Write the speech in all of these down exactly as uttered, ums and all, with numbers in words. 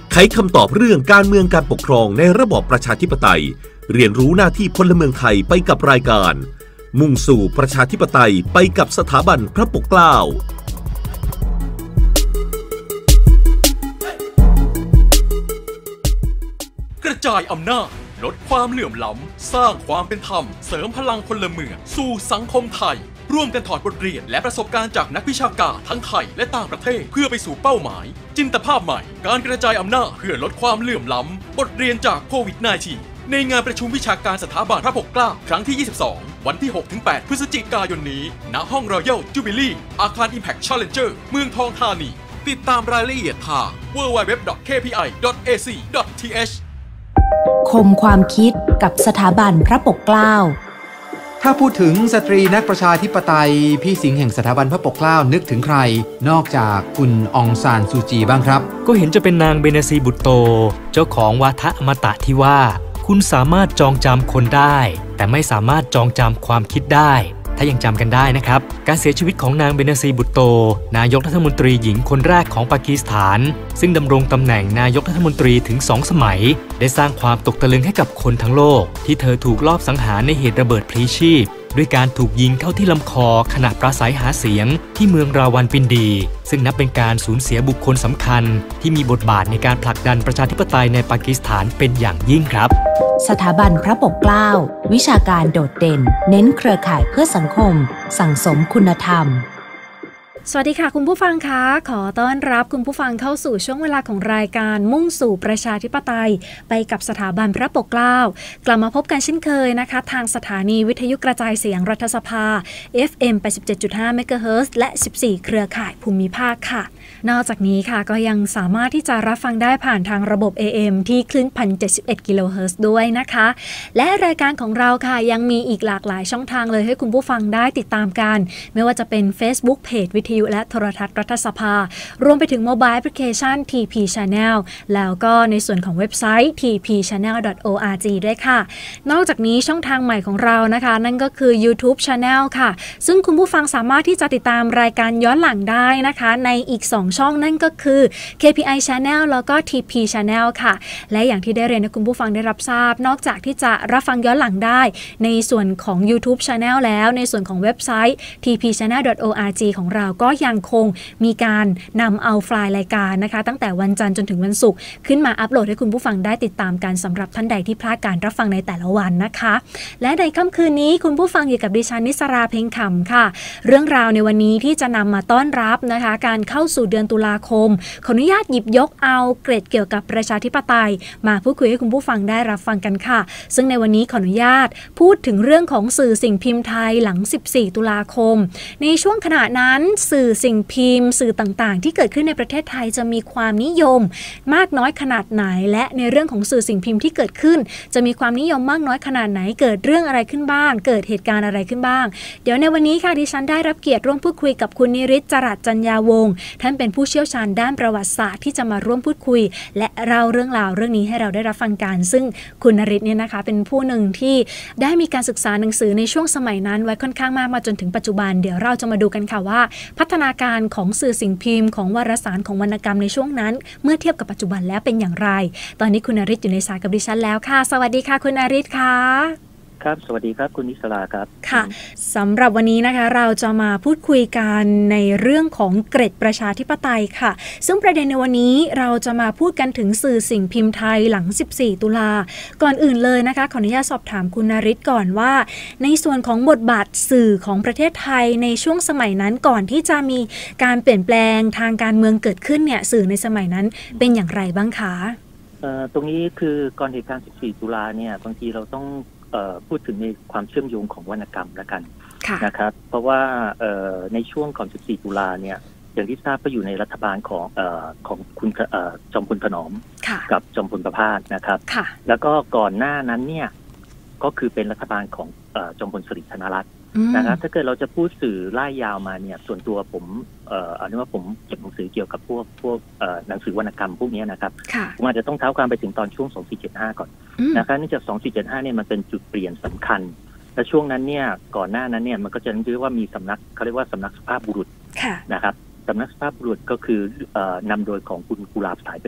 ไขคำตอบเรื่องการเมืองการปกครองในระบอบประชาธิปไตยเรียนรู้หน้าที่พลเมืองไทยไปกับรายการมุ่งสู่ประชาธิปไตยไปกับสถาบันพระปกเกล้ากระจายอำนาจลดความเหลื่อมล้ำสร้างความเป็นธรรมเสริมพลังพลเมืองสู่สังคมไทยร่วมกันถอดบทเรียนและประสบการณ์จากนักวิชาการทั้งไทยและต่างประเทศเพื่อไปสู่เป้าหมายจินตภาพใหม่การกระจายอำนาจเพื่อลดความเหลื่อมล้ำบทเรียนจากโควิด สิบเก้า ในงานประชุมวิชาการสถาบันพระปกเกล้าครั้งที่ ยี่สิบสอง วันที่ หกถึงแปด พฤศจิกายนนี้ณห้องรอยัลจูบิลี่อาคาร Impact Challenger เมืองทองธานีติดตามรายละเอียดทาง ดับเบิลยู ดับเบิลยู ดับเบิลยู ดอท เค พี ไอ ดอท เอ ซี ดอท ที เอชคมความคิดกับสถาบันพระปกเกล้าถ้าพูดถึงสตรีนักประชาธิปไตยพี่สิงห์แห่งสถาบันพระปกเกล้านึกถึงใครนอกจากคุณองซานซูจีบ้างครับก็เห็นจะเป็นนางเบเนซีบุตโตเจ้าของวาทะอมตะที่ว่าคุณสามารถจองจำคนได้แต่ไม่สามารถจองจำความคิดได้ถ้ายังจำกันได้นะครับการเสียชีวิตของนางเบเนซีบุตโตนายกรัฐมนตรีหญิงคนแรกของปากีสถานซึ่งดำรงตำแหน่งนายกรัฐมนตรีถึงสองสมัยได้สร้างความตกตะลึงให้กับคนทั้งโลกที่เธอถูกลอบสังหารในเหตุระเบิดพลีชีพด้วยการถูกยิงเข้าที่ลำคอขณะปราศัยหาเสียงที่เมืองราวัลปินดีซึ่งนับเป็นการสูญเสียบุคคลสำคัญที่มีบทบาทในการผลักดันประชาธิปไตยในปากีสถานเป็นอย่างยิ่งครับสถาบันพระปกเกล้าวิชาการโดดเด่นเน้นเครือข่ายเพื่อสังคมสั่งสมคุณธรรมสวัสดีค่ะคุณผู้ฟังคะขอต้อนรับคุณผู้ฟังเข้าสู่ช่วงเวลาของรายการมุ่งสู่ประชาธิปไตยไปกับสถาบันพระปกเกล้ากลับมาพบกันเช่นเคยนะคะทางสถานีวิทยุกระจายเสียงรัฐสภา เอฟ เอ็ม แปดสิบเจ็ดจุดห้า เมกะเฮิรตซ์และสิบสี่เครือข่ายภูมิภาคค่ะนอกจากนี้ค่ะก็ยังสามารถที่จะรับฟังได้ผ่านทางระบบ เอ เอ็ม ที่คลื่น หนึ่งพันเจ็ดสิบเอ็ด กิโลเฮิรตซ์ด้วยนะคะและรายการของเราค่ะยังมีอีกหลากหลายช่องทางเลยให้คุณผู้ฟังได้ติดตามกันไม่ว่าจะเป็น Facebook Page วิทยุและโทรทัศน์รัฐสภารวมไปถึงโมบายแอปพลิเคชัน ที พี Channel แล้วก็ในส่วนของเว็บไซต์ ที พี แชนแนล ดอท โอ อาร์ จี ด้วยค่ะนอกจากนี้ช่องทางใหม่ของเรานะคะนั่นก็คือ YouTube Channel ค่ะซึ่งคุณผู้ฟังสามารถที่จะติดตามรายการย้อนหลังได้นะคะในอีกสองช่องนั่นก็คือ เค พี ไอ Channel แล้วก็ ที พี Channel ค่ะและอย่างที่ได้เรียนให้คุณผู้ฟังได้รับทราบนอกจากที่จะรับฟังย้อนหลังได้ในส่วนของ YouTube Channel แล้วในส่วนของเว็บไซต์ ที พี แชนแนล ดอท โอ อาร์ จี ของเราก็ยังคงมีการนำเอาไฟล์รายการนะคะตั้งแต่วันจันทร์จนถึงวันศุกร์ขึ้นมาอัปโหลดให้คุณผู้ฟังได้ติดตามกันสำหรับท่านใดที่พลาดการรับฟังในแต่ละวันนะคะและในค่ำคืนนี้คุณผู้ฟังอยู่กับดิฉันนิสราเพ็งขำค่ะเรื่องราวในวันนี้ที่จะนำมาต้อนรับนะคะการเข้าสู่เดือนตุลาคมขออนุญาตหยิบยกเอาเกร็ดเกี่ยวกับประชาธิปไตยมาพูดคุยให้คุณผู้ฟังได้รับฟังกันค่ะซึ่งในวันนี้ขออนุญาตพูดถึงเรื่องของสื่อสิ่งพิมพ์ไทยหลังสิบสี่ตุลาคมในช่วงขณะนั้นสื่อสิ่งพิมพ์สื่อต่างๆที่เกิดขึ้นในประเทศไทยจะมีความนิยมมากน้อยขนาดไหนและในเรื่องของสื่อสิ่งพิมพ์ที่เกิดขึ้นจะมีความนิยมมากน้อยขนาดไหนเกิดเรื่องอะไรขึ้นบ้างเกิดเหตุการณ์อะไรขึ้นบ้างเดี๋ยวในวันนี้ค่ะดิฉันได้รับเกียรติร่วมพูดคุยกับคุณนิริศ จรัสจัญญาวงศ์ท่านเป็นผู้เชี่ยวชาญด้านประวัติศาสตร์ที่จะมาร่วมพูดคุยและเล่าเรื่องราวเรื่องนี้ให้เราได้รับฟังกันซึ่งคุณนิริศเนี่ยนะคะเป็นผู้หนึ่งที่ได้มีการศึกษาหนังสือในช่วงสมัยนั้นไว้ค่อนข้างมากมาจนถึงปัจจุบันเดี๋ยวเราจะมาดูกันค่ะว่าพัฒนาการของสื่อสิ่งพิมพ์ของวารสารของวรรณกรรมในช่วงนั้นเมื่อเทียบกับปัจจุบันแล้วเป็นอย่างไรตอนนี้คุณนฤทธิ์อยู่ในสายกับดิฉันแล้วค่ะสวัสดีค่ะคุณนฤทธิ์ค่ะครับสวัสดีครับคุณนิสราครับค่ะสำหรับวันนี้นะคะเราจะมาพูดคุยกันในเรื่องของเกร็ดประชาธิปไตยค่ะซึ่งประเด็นในวันนี้เราจะมาพูดกันถึงสื่อสิ่งพิมพ์ไทยหลังสิบสี่ตุลาก่อนอื่นเลยนะคะขออนุญาตสอบถามคุณนฤทธิ์ก่อนว่าในส่วนของบทบาทสื่อของประเทศไทยในช่วงสมัยนั้นก่อนที่จะมีการเปลี่ยนแปลงทางการเมืองเกิดขึ้นเนี่ยสื่อในสมัยนั้นเป็นอย่างไรบ้างคะเอ่อตรงนี้คือก่อนเหตุการณ์สิบสี่ตุลาเนี่ยบางทีเราต้องพูดถึงในความเชื่อมโยงของวรรณกรรมละกันนะครับเพราะว่าในช่วงก่อนสิบสี่ตุลาเนี่ยอย่างที่ทราบก็อยู่ในรัฐบาลของของคุณจอมพลถนอมกับจอมพลประภาสนะครับแล้วก็ก่อนหน้านั้นเนี่ยก็คือเป็นรัฐบาลของจอมพลสฤษดิ์ธนรัตน์นะครับถ้าเกิดเราจะพูดสื่อไล่ยาวมาเนี่ยส่วนตัวผมเอ่อเอาเป็นว่าผมเก็บหนังสือเกี่ยวกับพวกพวกหนังสือวรรณกรรมพวกนี้นะครับผมอาจจะต้องเท้าความไปถึงตอนช่วงสองสี่เจ็ดห้าก่อนนะครับเนื่องจากสองสี่เจ็ดห้าเนี่ยมันเป็นจุดเปลี่ยนสำคัญและช่วงนั้นเนี่ยก่อนหน้านั้นเนี่ยมันก็จะเรียกว่ามีสำนักเขาเรียกว่าสำนักสุภาพบุรุษนะครับสำนักสุภาพบุรุษก็คือนำโดยของคุณกุหลาบสายประดิษฐ์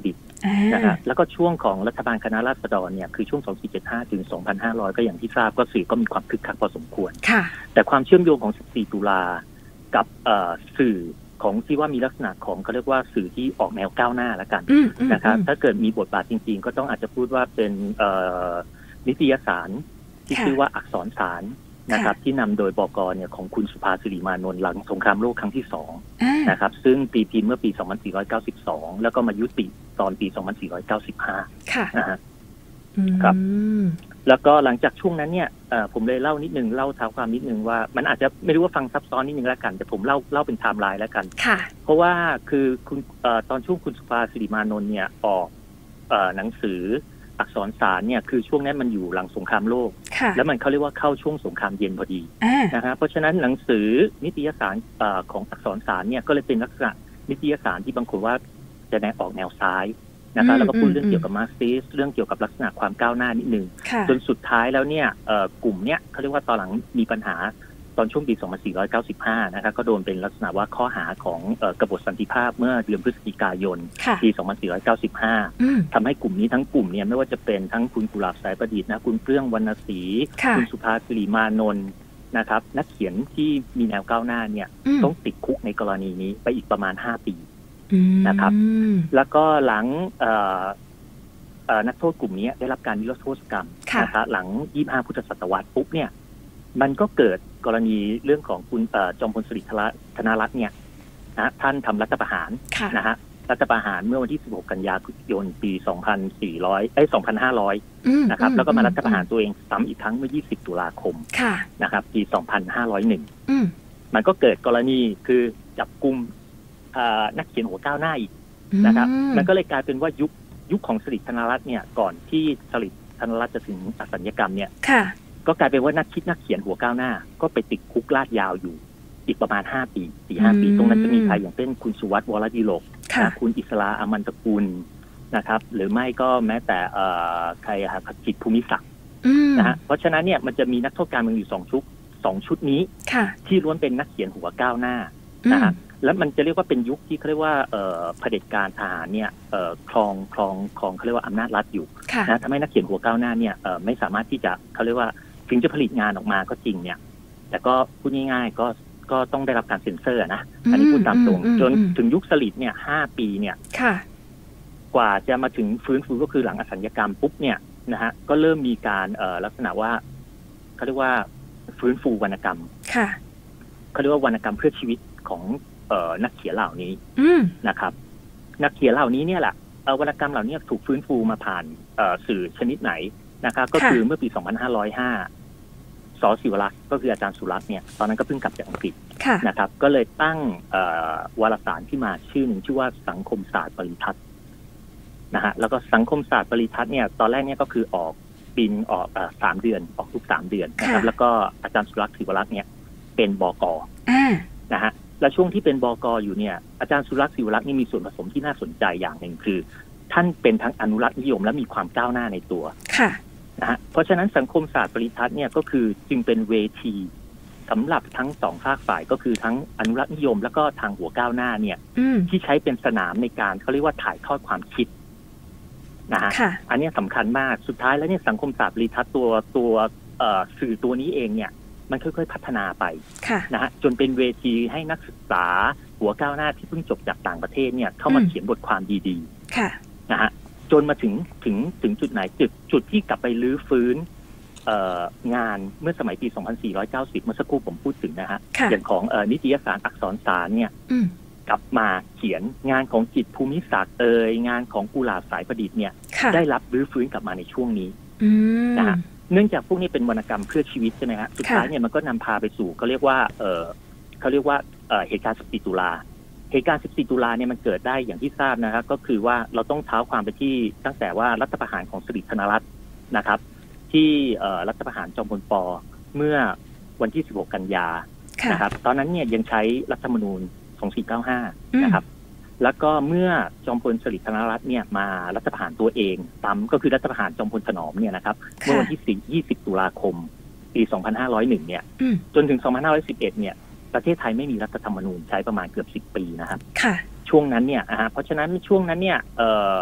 นะครับแล้วก็ช่วงของรัฐบาลคณะราษฎรเนี่ยคือช่วงสองพันสี่ร้อยเจ็ดสิบห้าถึงสองพันห้าร้อยก็อย่างที่ทราบก็สื่อก็มีความคึกคักพอสมควรแต่ความเชื่อมโยงของสิบสี่ตุลากับสื่อของที่ว่ามีลักษณะของเขาเรียกว่าสื่อที่ออกแนวก้าวหน้าแล้วกันนะครับถ้าเกิดมีบทบาทจริงๆก็ต้องอาจจะพูดว่าเป็นนิตยสารที่ชื่อว่าอักษรสารนะครับที่นำโดยบก.เนี่ยของคุณสุภาสิริมานนท์หลังสงครามโลกครั้งที่สองนะครับซึ่งตีพิมพ์เมื่อปีสองพันสี่ร้อยเก้าสิบสองแล้วก็มายุติตอนปีสองพันสี่ร้อยเก้าสิบห้าค่ะนะฮะครับแล้วก็หลังจากช่วงนั้นเนี่ยผมเลยเล่านิดนึงเล่าเท้าความนิดนึงว่ามันอาจจะไม่รู้ว่าฟังซับซ้อนนิดนึงแล้วกันแต่ผมเล่าเล่าเป็นไทม์ไลน์แล้วกันเพราะว่าคือคุณตอนช่วงคุณสุภาสิริมานนท์เนี่ยออกหนังสืออักษรสารเนี่ยคือช่วงนั้นมันอยู่หลังสงครามโลกแล้วมันเขาเรียกว่าเข้าช่วงสงครามเย็นพอดีนะครับเพราะฉะนั้นหนังสือนิตยสารของอักษรสารเนี่ยก็เลยเป็นลักษณะนิตยสารที่บางคนว่าจะแนวออกแนวซ้ายนะครับแล้วก็พูดเรื่องเกี่ยวกับมาร์กซิสเรื่องเกี่ยวกับลักษณะความก้าวหน้านิดนึงจนสุดท้ายแล้วเนี่ยกลุ่มเนี้ยเขาเรียกว่าตอนหลังมีปัญหาตอนช่วงปีสองพันสี่ร้อยเก้าสิบห้านะครับก็โดนเป็นลักษณะว่าข้อหาของกบฏสันติภาพเมื่อเดือนพฤศจิกายนปีสองพันสี่ร้อยเก้าสิบห้าทำให้กลุ่มนี้ทั้งกลุ่มเนี่ยไม่ว่าจะเป็นทั้งคุณกุหลาบสายประดิษฐ์นะคุณเปลื้องวรรณศรีคุณสุภาสิริมานนท์นะครับนักเขียนที่มีแนวก้าวหน้าเนี่ยต้องติดคุกในกรณีนี้ไปอีกประมาณห้าปีนะครับแล้วก็หลังนักโทษกลุ่มนี้ได้รับการนิรโทษกรรมนะครับหลังยี่สิบห้าพุทธศตวรรษปุ๊บเนี่ยมันก็เกิดกรณีเรื่องของคุณจอมพลสฤษดิ์ธนรัตน์เนี่ยนะท่านทำรัฐประหารนะฮะรัฐประหารเมื่อวันที่สิบหกกันยายนปีสองพันสี่ร้อยเอ้ยสองพันห้าร้อยนะครับแล้วก็มารัฐประหารตัวเองซ้ำอีกครั้งเมื่อยี่สิบตุลาคมนะครับปีสองพันห้าร้อยเอ็ดมันก็เกิดกรณีคือจับกุมนักเขียนหัวก้าวหน้าอีกนะครับมันก็เลยกลายเป็นว่ายุคยุคของสฤษดิ์ธนรัตน์เนี่ยก่อนที่สฤษดิ์ธนรัตน์จะถึงอสัญญกรรมเนี่ยก็กลายเป็นว่านักคิดนักเขียนหัวก้าวหน้าก็ไปติดคุกลาดยาวอยู่อีกประมาณห้าปี สี่ห้า ปีตรงนั้นจะมีใครอย่างเช่นคุณสุวัฒน์วรดิโลกนะคุณอิสราอมันตกุลนะครับหรือไม่ก็แม้แต่ใครอะครับจิตภูมิศักดิ์นะฮะเพราะฉะนั้นเนี่ยมันจะมีนักโทษการเมืองอยู่สองชุดสองชุดนี้ที่ล้วนเป็นนักเขียนหัวก้าวหน้านะฮะแล้วมันจะเรียกว่าเป็นยุคที่เขาเรียกว่าเผด็จการทหารเนี่ยครองครองครองเขาเรียกว่าอำนาจรัฐอยู่นะทำให้นักเขียนหัวก้าวหน้าเนี่ยไม่สามารถที่จะเขาเรียกว่าถึงจะผลิตงานออกมาก็จริงเนี่ยแต่ก็พูดง่ายๆก็ก็ต้องได้รับการเซ็นเซอร์นะอันนี้พูดตามตรงจนถึงยุคสฤษดิ์เนี่ยห้าปีเนี่ยกว่าจะมาถึงฟื้นฟูก็คือหลังอสัญญกรรมปุ๊บเนี่ยนะฮะก็เริ่มมีการลักษณะว่าเขาเรียกว่าฟื้นฟูวรรณกรรมเขาเรียกว่าวรรณกรรมเพื่อชีวิตของนักเขียนเหล่านี้นะครับนักเขียนเหล่านี้เนี่ยแหละวรรณกรรมเหล่านี้ถูกฟื้นฟูมาผ่านสื่อชนิดไหนนะครับก็คือเมื่อปีสองพันห้าร้อยห้าส.ศิวรักษ์ก็คืออาจารย์สุรักษ์เนี่ยตอนนั้นก็เพิ่งกลับจากอังกฤษนะครับก็เลยตั้งวารสารที่มาชื่อหนึ่งชื่อว่าสังคมศาสตร์ปริทัศน์นะฮะแล้วก็สังคมศาสตร์ปริทัศน์เนี่ยตอนแรกเนี่ยก็คือออกปีนออกสามเดือนออกทุกสามเดือนนะครับแล้วก็อาจารย์สุรักษ์ศิวรักษ์เนี่ยเป็นบก.นะฮะและช่วงที่เป็นบก.อยู่เนี่ยอาจารย์สุรักษ์ศิวรักษ์นี่มีส่วนผสมที่น่าสนใจอย่างหนึ่งคือท่านเป็นทั้งอนุรักษ์นิยมและมีความก้าวหน้าในตัวนะฮะเพราะฉะนั้นสังคมศาสตร์ปริทัศน์เนี่ยก็คือจึงเป็นเวทีสำหรับทั้งสองภาคฝ่ายก็คือทั้งอนุรักษ์นิยมแล้วก็ทางหัวก้าวหน้าเนี่ยที่ใช้เป็นสนามในการเขาเรียกว่าถ่ายทอดความคิดนะฮะอันนี้สำคัญมากสุดท้ายแล้วเนี่ยสังคมศาสตร์ปริทัศน์ตัวตัวสื่อตัวนี้เองเนี่ยมันค่อยๆพัฒนาไปนะฮะจนเป็นเวทีให้นักศึกษาหัวก้าวหน้าที่เพิ่งจบจากต่างประเทศเนี่ยเข้ามาเขียนบทความดีๆนะฮะจนมาถึงถึงถึงจุดไหนจุดจุดที่กลับไปรื้อฟื้นงานเมื่อสมัยปีสองพันสี่ร้อยเก้าสิบเมื่อสักครู่ผมพูดถึงนะฮะอย่างของนิตยสารอักษรสารเนี่ยกลับมาเขียนงานของจิตภูมิศักดิ์เอ่ยงานของกุหลาบสายประดิษฐ์เนี่ยได้รับรื้อฟื้นกลับมาในช่วงนี้นะฮะเนื่องจากพวกนี้เป็นวรรณกรรมเพื่อชีวิตใช่ไหมฮะสุดท้ายเนี่ยมันก็นำพาไปสู่เขาเรียกว่าเออเขาเรียกว่าเหตุการณ์สิบสี่ตุลาเหตุการณ์สิบสี่ตุลาเนี่ยมันเกิดได้อย่างที่ทราบนะครับก็คือว่าเราต้องเท้าความไปที่ตั้งแต่ว่ารัฐประหารของสฤษดิ์ธนรัตน์นะครับที่รัฐประหารจอมพลป.เมื่อวันที่สิบหกกันยานะครับตอนนั้นเนี่ยยังใช้รัฐธรรมนูญสองพันสี่ร้อยเก้าสิบห้านะครับแล้วก็เมื่อจอมพลสฤษดิ์ธนรัตน์เนี่ยมารัฐประหารตัวเองตามก็คือรัฐประหารจอมพลถนอมเนี่ยนะครับเมื่อวันที่ยี่สิบตุลาคมปีสองพันห้าร้อยเอ็ดเนี่ยจนถึงสองพันห้าร้อยสิบเอ็ดเนี่ยประเทศไทยไม่มีรัฐธรรมนูญใช้ประมาณเกือบสิบปีนะครับช่วงนั้นเนี่ยอ่าเพราะฉะนั้นช่วงนั้นเนี่ยเอ่อ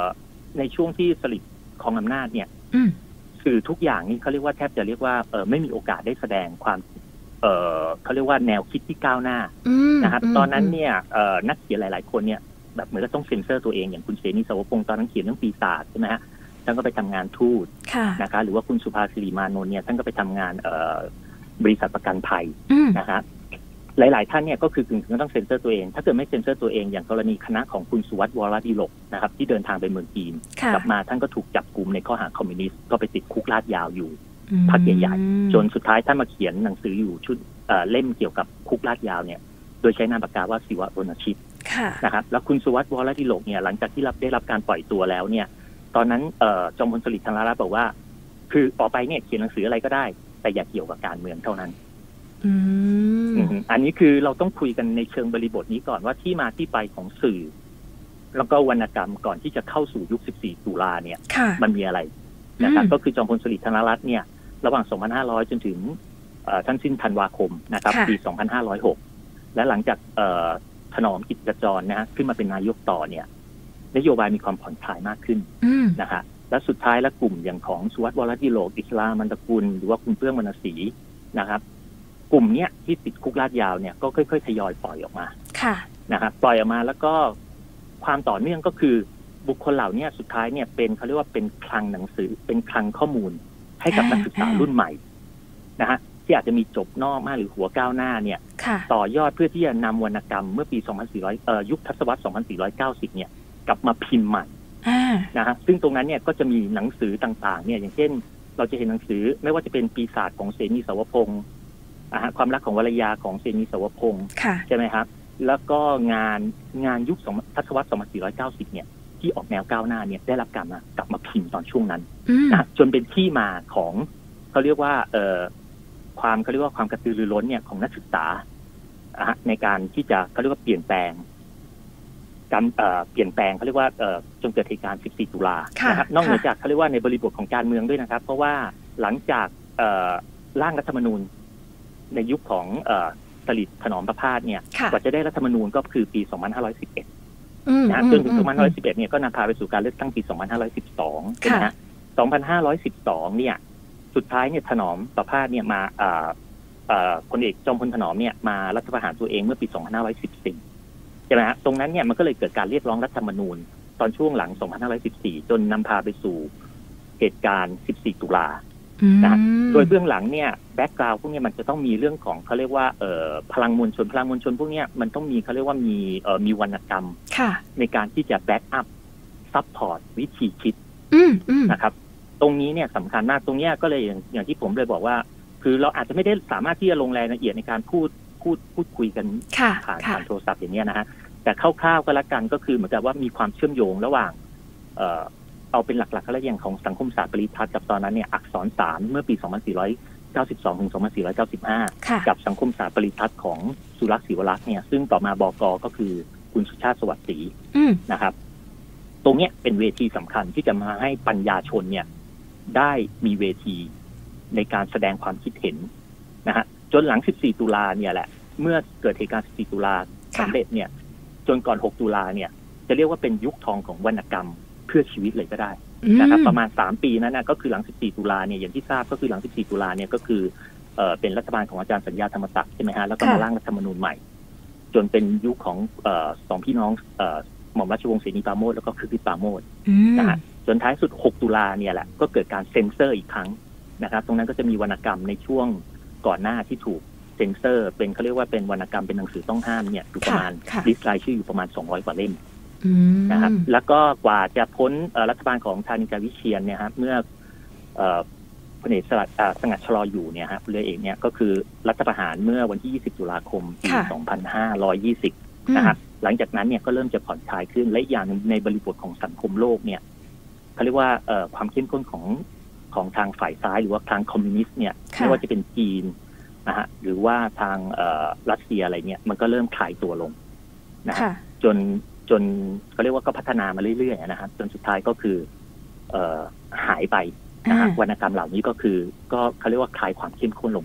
ในช่วงที่สลิดของอำนาจเนี่ยสื่อทุกอย่างนี่เขาเรียกว่าแทบจะเรียกว่าเออไม่มีโอกาสได้แสดงความเออเขาเรียกว่าแนวคิดที่ก้าวหน้านะครับตอนนั้นเนี่ยเออนักเขียนหลายๆคนเนี่ยแบบเหมือนก็ต้องเซ็นเซอร์ตัวเองอย่างคุณเสนีสวพงศ์ตอนนั้นเขียนเรื่องปีศาจใช่ไหมฮะท่านก็ไปทำงานทูตนะคะหรือว่าคุณสุภาสิริมานนท์เนี่ยท่านก็ไปทำงานเอ่อบริษัทประกันภัยนะคะหลายๆท่านเนี่ยก็คือถึงก็ต้องเซ็นเซอร์ตัวเองถ้าเกิดไม่เซ็นเซอร์ตัวเองอย่างกรณีคณะของคุณสุวัสดิ์วรดิโลกนะครับที่เดินทางไปเมืองจีนกลับมาท่านก็ถูกจับกุมในข้อหาคอมมิวนิสต์ก็ไปติดคุกลาดยาวอยู่พักใหญ่ๆจนสุดท้ายท่านมาเขียนหนังสืออยู่ชุดเล่มเกี่ยวกับคุกลาดยาวเนี่ยโดยใช้นามปากกาว่าศิวะรณชิตนะครับแล้วคุณสุวัสดิ์วรดิโลกเนี่ยหลังจากที่รับได้รับการปล่อยตัวแล้วเนี่ยตอนนั้นจอมพลสฤษดิ์ธนรัตน์บอกว่าคือต่อไปเนี่ยเขียนหนังสืออะไรก็ได้แต่อย่าเกี่ยวกับการเมืองเท่านั้นอันนี้คือเราต้องคุยกันในเชิงบริบทนี้ก่อนว่าที่มาที่ไปของสื่อแล้วก็วรรณกรรมก่อนที่จะเข้าสู่ยุคสิบสี่ตุลาเนี่ยมันมีอะไรนะครับก็คือจอมพลสฤษดิ์ธนรัตน์เนี่ยระหว่างสองพันห้าร้อยจนถึงท่านสิ้นธันวาคมนะครับปีสองพันห้าร้อยหกและหลังจากถนอมกิจจรนะฮะขึ้นมาเป็นนายกต่อเนี่ยนโยบายมีความผ่อนคลายมากขึ้นนะฮะและสุดท้ายและกลุ่มอย่างของสุวัสดิ์วรดิโลกอิสลามันตะกุลหรือว่าคุณเพื่องวรรณศรีนะครับกลุ่มเนี้ยที่ติดคุกลาดยาวเนี่ยก็ค่อยๆทยอยปล่อยออกมาค่ะนะครับปล่อยออกมาแล้วก็ความต่อเนื่องก็คือบุคคลเหล่านี้สุดท้ายเนี่ยเป็นเขาเรียกว่าเป็นคลังหนังสือเป็นคลังข้อมูลให้กับนักศึกษารุ่นใหม่นะฮะที่อาจจะมีจบนอกมากหรือหัวก้าวหน้าเนี่ยต่อยอดเพื่อที่จะนำวรรณกรรมเมื่อปีสองพันสี่ร้อยเอ่อยุคทศวรรษสองพันสี่ร้อยเก้าสิบเนี่ยกลับมาพิมพ์ใหม่นะฮะซึ่งตรงนั้นเนี่ยก็จะมีหนังสือต่างๆเนี่ยอย่างเช่นเราจะเห็นหนังสือไม่ว่าจะเป็นปีศาจของเสนีสวพงศ์ความรักของวรยาของเสนีสวพงศ์ใช่ไหมครับแล้วก็งานงานยุคทศวรรษสองพันสี่ร้อยเก้าสิบเนี่ยที่ออกแนวก้าวหน้าเนี่ยได้รับการมากลับมาพิมพ์ตอนช่วงนั้นนะจนเป็นที่มาของเขาเรียกว่าเอ่อความเขาเรียกว่าความกระตือรือร้นเนี่ยของนักศึกษาในการที่จะเขาเรียกว่าเปลี่ยนแปลงการเอ่อเปลี่ยนแปลงเขาเรียกว่าเอ่อจนเกิดเหตุการณ์สิบสี่ตุลานะครับนอกเหนือจากเขาเรียกว่าในบริบทของการเมืองด้วยนะครับเพราะว่าหลังจากเอ่อร่างรัฐธรรมนูญในยุคของเอ่อสฤษดิ์ถนอมประพาสเนี่ยกว่าจะได้รัฐธรรมนูญก็คือปีสองพันห้าร้อยสิบเอ็ดนะจนถึงสองพันห้าร้อยสิบเอ็ดเนี่ยก็นำพาไปสู่การเลือกตั้งปีสองพันห้าร้อยสิบสองนะฮะสองพันห้าร้อยสิบสองเนี่ยสุดท้ายเนี่ยถนอมประพาสเนี่ยมาเอ่อเอ่อพลเอกจอมพลถนอมเนี่ยมารัฐประหารตัวเองเมื่อปีสองพันห้าร้อยสิบสี่ใช่ไหมฮะตรงนั้นเนี่ยมันก็เลยเกิดการเรียกร้องรัฐธรรมนูญตอนช่วงหลังสองพันห้าร้อยสิบสี่จนนำพาไปสู่เหตุการณ์สิบสี่ตุลานะโดยเบื้องหลังเนี่ยแบ็กกราวด์พวกนี้มันจะต้องมีเรื่องของเขาเรียกว่าเอ่อพลังมวลชนพลังมวลชนพวกนี้มันต้องมีเขาเรียกว่ามีเอ่อมีวรรณกรรมในการที่จะแบ็กอัพซัพพอร์ตวิธีคิดนะครับตรงนี้เนี่ยสำคัญมากตรงนี้ก็เลยอย่างอย่างที่ผมเลยบอกว่าคือเราอาจจะไม่ได้สามารถที่จะลงรายละเอียดในการพูดพูดพูดคุยกันผ่านผ่านโทรศัพท์อย่างนี้นะฮะแต่คร่าวๆก็แล้วกันก็คือเหมือนกับว่ามีความเชื่อมโยงระหว่างเอ่อเอาเป็นหลักๆก็แล้วอย่างของสังคมศาสตร์ปริทัศน์กับตอนนั้นเนี่ยอักษรศาสตร์เมื่อปีสองพันสี่ร้อยเก้าสิบสองถึงสองพันสี่ร้อยเก้าสิบห้ากับสังคมศาสตร์ปริทัศน์ของสุรักษ์ศิวรักษ์เนี่ยซึ่งต่อมาบก.ก็คือคุณสุชาติสวัสดิ์ศรีนะครับตรงเนี้ยเป็นเวทีสำคัญที่จะมาให้ปัญญาชนเนี่ยได้มีเวทีในการแสดงความคิดเห็นนะฮะจนหลังสิบสี่ตุลาเนี่ยแหละเมื่อเกิดเหตุการณ์สิบสี่ตุลาสำเร็จเนี่ยจนก่อนหกตุลาเนี่ยจะเรียกว่าเป็นยุคทองของวรรณกรรมเพื่อชีวิตเลยก็ได้นะครับประมาณสามปีนั้นนะก็คือหลังสิบสี่ตุลาเนี่ยอย่างที่ทราบก็คือหลังสิบสี่ตุลาเนี่ยก็คือเอ่อเป็นรัฐบาลของอาจารย์สัญญาธรรมศักดิ์ใช่ไหมฮะแล้วก็มาร่างรัฐธรรมนูญใหม่จนเป็นยุคของเอ่อสองพี่น้องเอ่อหม่อมราชวงศ์เสนีปราโมชแล้วก็คือพิปราโมชนะฮะจนท้ายสุดหกตุลาเนี่ยแหละก็เกิดการเซ็นเซอร์อีกครั้งนะครับตรงนั้นก็จะมีวรรณกรรมในช่วงก่อนหน้าที่ถูกเซ็นเซอร์เป็นเขาเรียกว่าเป็นวรรณกรรมเป็นหนังสือต้องห้ามเนี่ยอยู่ประมาณลิสต์รายชื่ออยู่ประมาณสองร้อยกว่าเล่มนะครับแล้วก็กว่าจะพ้นรัฐบาลของธานิกาวิเชียรเนี่ยครับเมื่อพลเอกสงัดชลออยู่เนี่ยครับเรือเอกเนี่ยก็คือรัฐประหารเมื่อวันที่ยี่สิบตุลาคมปีสองพันห้าร้อยยี่สิบนะครับหลังจากนั้นเนี่ยก็เริ่มจะผ่อนคลายขึ้นและอย่างในบริบทของสังคมโลกเนี่ยเขาเรียกว่าความเข้มข้นของของทางฝ่ายซ้ายหรือว่าทางคอมมิวนิสต์เนี่ยไม่ว่าจะเป็นจีนนะฮะหรือว่าทางรัสเซียอะไรเนี่ยมันก็เริ่มคลายตัวลงนะจนจนเขาเรียกว่าก็พัฒนามาเรื่อยๆนะครับจนสุดท้ายก็คือเอ่อหายไปนะฮะวรรณกรรมเหล่านี้ก็คือก็เขาเรียกว่าคลายความเข้มข้นลงไป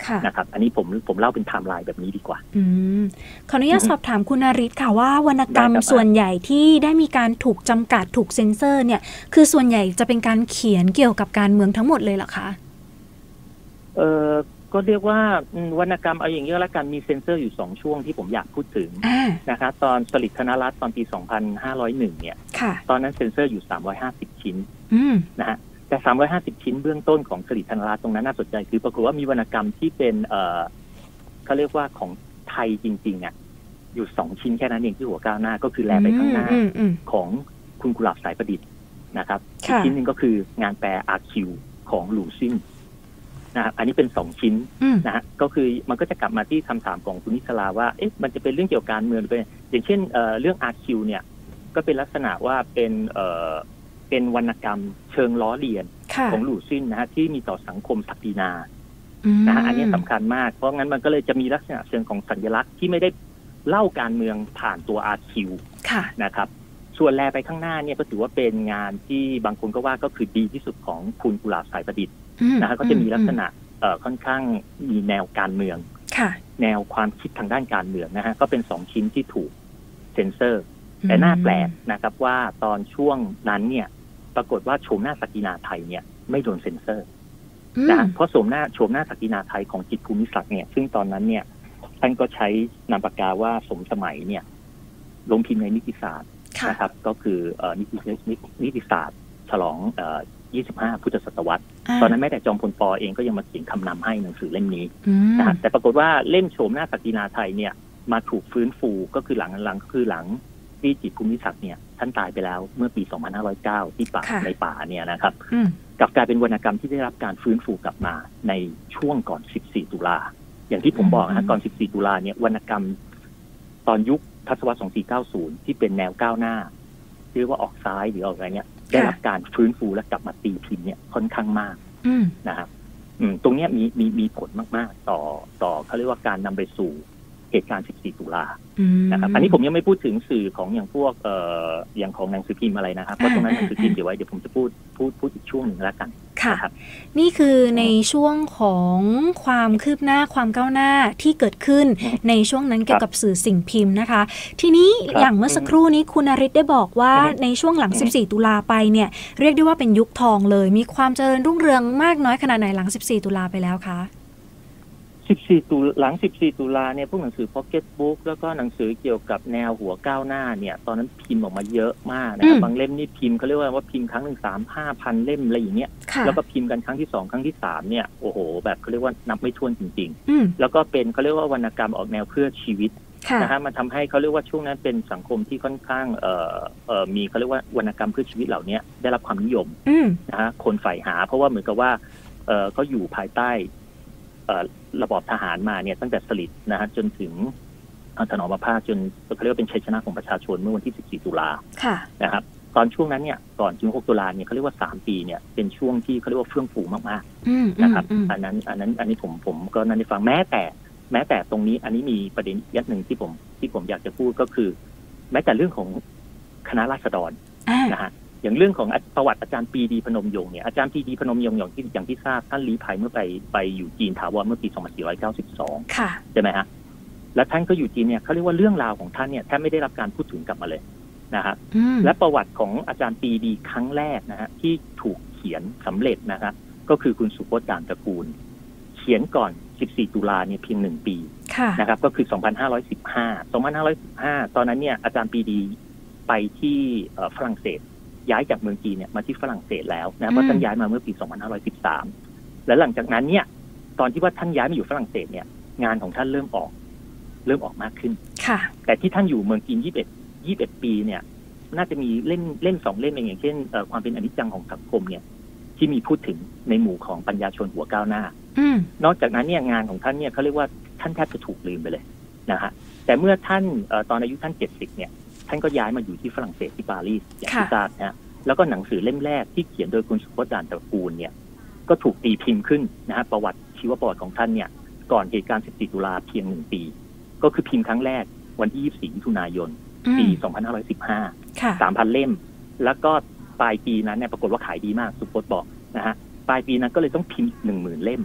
นะครับอันนี้ผมผมเล่าเป็นไทม์ไลน์แบบนี้ดีกว่าอืมขออนุญาตสอบถามคุณนฤทธิ์ค่ะว่าวรรณกรรมส่วนใหญ่ที่ได้มีการถูกจำกัดถูกเซ็นเซอร์เนี่ยคือส่วนใหญ่จะเป็นการเขียนเกี่ยวกับการเมืองทั้งหมดเลยเหรอคะเออก็เรียกว่าวรรณกรรมเอาอย่างนี้แล้วกันมีเซ็นเซอร์อยู่สองช่วงที่ผมอยากพูดถึงนะคะตอนสฤษดิ์ธนรัตน์ตอนปีสองพันห้าร้อยเอ็ดเนี่ยตอนนั้นเซ็นเซอร์อยู่สามร้อยห้าสิบชิ้นนะฮะแต่สามร้อยห้าสิบชิ้นเบื้องต้นของสฤษดิ์ธนรัตน์ตรงนั้นน่าสนใจคือปรากฏว่ามีวรรณกรรมที่เป็นเอ่อเขาเรียกว่าของไทยจริงๆอ่ะอยู่สองชิ้นแค่นั้นเองที่หัวก้าวหน้าก็คือแลไปข้างหน้าของคุณกุหลาบสายประดิษฐ์นะครับอีกชิ้นหนึ่งก็คืองานแปล อาร์ คิว ของหลู่ซิ่งนะครับอันนี้เป็นสองชิ้นนะฮะก็คือมันก็จะกลับมาที่คำถามของคุณนิสลาว่าเอ๊ะมันจะเป็นเรื่องเกี่ยวกับการเมืองหรือเป็นอย่างเช่นเอ่อเรื่อง อาร์ คิว เนี่ยก็เป็นลักษณะว่าเป็นเอ่อเป็นวรรณกรรมเชิงล้อเลียนของหลู่ซิ่งนะฮะที่มีต่อสังคมศักดินานะฮะอันนี้สำคัญมากเพราะงั้นมันก็เลยจะมีลักษณะเชิงของสัญลักษณ์ที่ไม่ได้เล่าการเมืองผ่านตัว อาร์ คิว นะครับส่วนแลไปข้างหน้าเนี่ยก็ถือว่าเป็นงานที่บางคนก็ว่าก็คือดีที่สุดของคุณกุหลาบสายประดิษฐ์นะฮะก็จะมีลักษณะเอ่อค่อนข้างมีแนวการเมืองแนวความคิดทางด้านการเมืองนะฮะก็เป็นสองชิ้นที่ถูกเซ็นเซอร์แต่น่าแปลกนะครับว่าตอนช่วงนั้นเนี่ยปรากฏว่าโฉมหน้าศักดินาไทยเนี่ยไม่โดนเซ็นเซอร์นะเพราะโฉมหน้าโฉมหน้าศักดินาไทยของจิตรภูมิศักดิ์เนี่ยซึ่งตอนนั้นเนี่ยท่านก็ใช้นามปากกาว่าสมสมัยเนี่ยลงพิมพ์ในนิติศาสตร์นะครับก็คือนิตินิติศาสตร์ฉลองยี่สิบห้าพุทธศตวรรษตอนนั้นแม้แต่จอมพลป.เองก็ยังมาเขียนคำนำให้หนังสือเล่มนี้นะแต่ปรากฏว่าเล่มโฉมหน้าศักดินาไทยเนี่ยมาถูกฟื้นฟูก็คือหลังหลังก็คือหลังที่จิตรภูมิศักดิ์เนี่ยท่านตายไปแล้วเมื่อปีสองพันห้าร้อยเก้าที่ป่าในป่าเนี่ยนะครับกลับกลายเป็นวรรณกรรมที่ได้รับการฟื้นฟูกลับมาในช่วงก่อนสิบสี่ตุลาอย่างที่ผมบอกนะก่อนสิบสี่ตุลาเนี่ยวรรณกรรมตอนยุคทศวรรษสองพันสี่ร้อยเก้าสิบที่เป็นแนวก้าวหน้าเรียกว่าออกซ้ายหรือออกอะไรเนี่ยได้รับการฟื้นฟูและกลับมาตีพิมพ์เนี่ยค่อนข้างมากนะครับตรงนี้มีมีมีผลมากๆต่อต่อเขาเรียกว่าการนำไปสู่เหตุการณ์สิบสี่ตุลานะครับอันนี้ผมยังไม่พูดถึงสื่อของอย่างพวกเอ่ออย่างของหนังสือพิมพ์อะไรนะครับเพราะตรงนั้นหนังสือพิมพ์เดี๋ยวไว้เดี๋ยวผมจะพูดพูดพูดอีกช่วงหนึ่งแล้วกันค่ะนี่คือในช่วงของความคืบหน้าความก้าวหน้าที่เกิดขึ้นในช่วงนั้นเกี่ยวกับสื่อสิ่งพิมพ์นะคะทีนี้อย่างเมื่อสักครู่นี้คุณนฤทธิ์ได้บอกว่าในช่วงหลังสิบสี่ตุลาไปเนี่ยเรียกได้ว่าเป็นยุคทองเลยมีความเจริญรุ่งเรืองมากน้อยขนาดไหนหลังสิบสี่ตุลาไปแล้วคะสิบสี่ตุลาหลังสิบสี่ตุลาเนี่ยพวกหนังสือพ็อกเก็ตบุ๊กแล้วก็หนังสือเกี่ยวกับแนวหัวก้าวหน้าเนี่ยตอนนั้นพิมพ์ออกมาเยอะมากนะครับบางเล่มนี่พิมพ์เขาเรียกว่าว่าพิมพ์ครั้งหนึ่งสามห้าพันเล่มอะไรอย่างเงี้ยแล้วก็พิมพ์กันครั้งที่สองครั้งที่สามเนี่ยโอ้โหแบบเขาเรียกว่านับไม่ถ้วนจริงๆแล้วก็เป็นเขาเรียกว่าวรรณกรรมออกแนวเพื่อชีวิตนะฮะมันทำให้เขาเรียกว่าช่วงนั้นเป็นสังคมที่ค่อนข้างเอ่อเอ่อมีเขาเรียกว่าวรรณกรรมเพื่อชีวิตเหล่านี้ได้รับความนิยมนะฮะคนใฝ่หาเพราะว่าเหมือนกับว่าเอ่อเขาอยู่ภายใต้ระบอบทหารมาเนี่ยตั้งแต่สฤษดิ์นะฮะจนถึงถนอมอาพาตจนเขาเรียกว่าเป็นชัยชนะของประชาชนเมื่อวันที่สิบสี่ตุลานะครับตอนช่วงนั้นเนี่ยก่อนถึงหกตุลาเนี่ยเขาเรียกว่าสามปีเนี่ยเป็นช่วงที่เขาเรียกว่าเฟื่องฟูมากๆนะครับอันนั้นอันนั้นอันนี้ผมผมก็นั่นได้ฟังแม้แต่แม้แต่ตรงนี้อันนี้มีประเด็นยัดหนึ่งที่ผมที่ผมอยากจะพูดก็คือแม้แต่เรื่องของคณะราษฎรนะฮะอย่างเรื่องของประวัติอาจารย์ปรีดีพนมยงค์เนี่ยอาจารย์ปรีดีพนมยงค์อย่างที่อย่างที่ทราบท่านลี้ภัยเมื่อไปไปอยู่จีนถาวรเมื่อปีสองพันสี่ร้อยเก้าสิบสองใช่ไหมฮะและท่านก็อยู่จีนเนี่ยเขาเรียกว่าเรื่องราวของท่านเนี่ยแทบไม่ได้รับการพูดถึงกลับมาเลยนะครับและประวัติของอาจารย์ปรีดีครั้งแรกนะฮะที่ถูกเขียนสำเร็จนะครับก็คือคุณสุพจน์ด่านตระกูลเขียนก่อนสิบสี่ตุลาเนี่ยเพียงหนึ่งปีนะครับก็คือสองพันห้าร้อยสิบห้า สองพันห้าร้อยสิบห้าตอนนั้นเนี่ยอาจารย์ปรีดีไปที่ฝรั่งเศสย้ายจากเมืองจีนเนี่ยมาที่ฝรั่งเศสแล้วนะเพราะท่านย้ายมาเมื่อปีสองพันห้าร้อยสิบสามและหลังจากนั้นเนี่ยตอนที่ว่าท่านย้ายมาอยู่ฝรั่งเศสเนี่ยงานของท่านเริ่มออกเริ่มออกมากขึ้นค่ะแต่ที่ท่านอยู่เมืองจีนยี่สิบเอ็ด ยี่สิบเอ็ดปีเนี่ยน่าจะมีเล่นเล่นสองเล่มเองอย่างเช่นความเป็นอนิจจังของสังคมเนี่ยที่มีพูดถึงในหมู่ของปัญญาชนหัวก้าวหน้านอกจากนั้นเนี่ยงานของท่านเนี่ยเขาเรียกว่าท่านแทบจะถูกลืมไปเลยนะฮะแต่เมื่อท่านตอนอายุท่านเจ็ดสิบเนี่ยท่านก็ย้ายมาอยู่ที่ฝรั่งเศสที่ปารีสอย่างที่ทราบนะแล้วก็หนังสือเล่มแรกที่เขียนโดยคุณสุพจน์ด่านตระกูลเนี่ยก็ถูกตีพิมพ์ขึ้นนะฮะประวัติชีวประวัติของท่านเนี่ยก่อนเหตุการณ์สิบสี่ตุลาเพียงหนึ่งปีก็คือพิมพ์ครั้งแรกวันที่ยี่สิบสี่มิถุนายนปีสองพันห้าร้อยสิบห้า สามพัน เล่มแล้วก็ปลายปีนั้นเนี่ยปรากฏว่าขายดีมากสุพจน์บอกนะฮะปลายปีนั้นก็เลยต้องพิมพ์ หนึ่งหมื่น เล่ม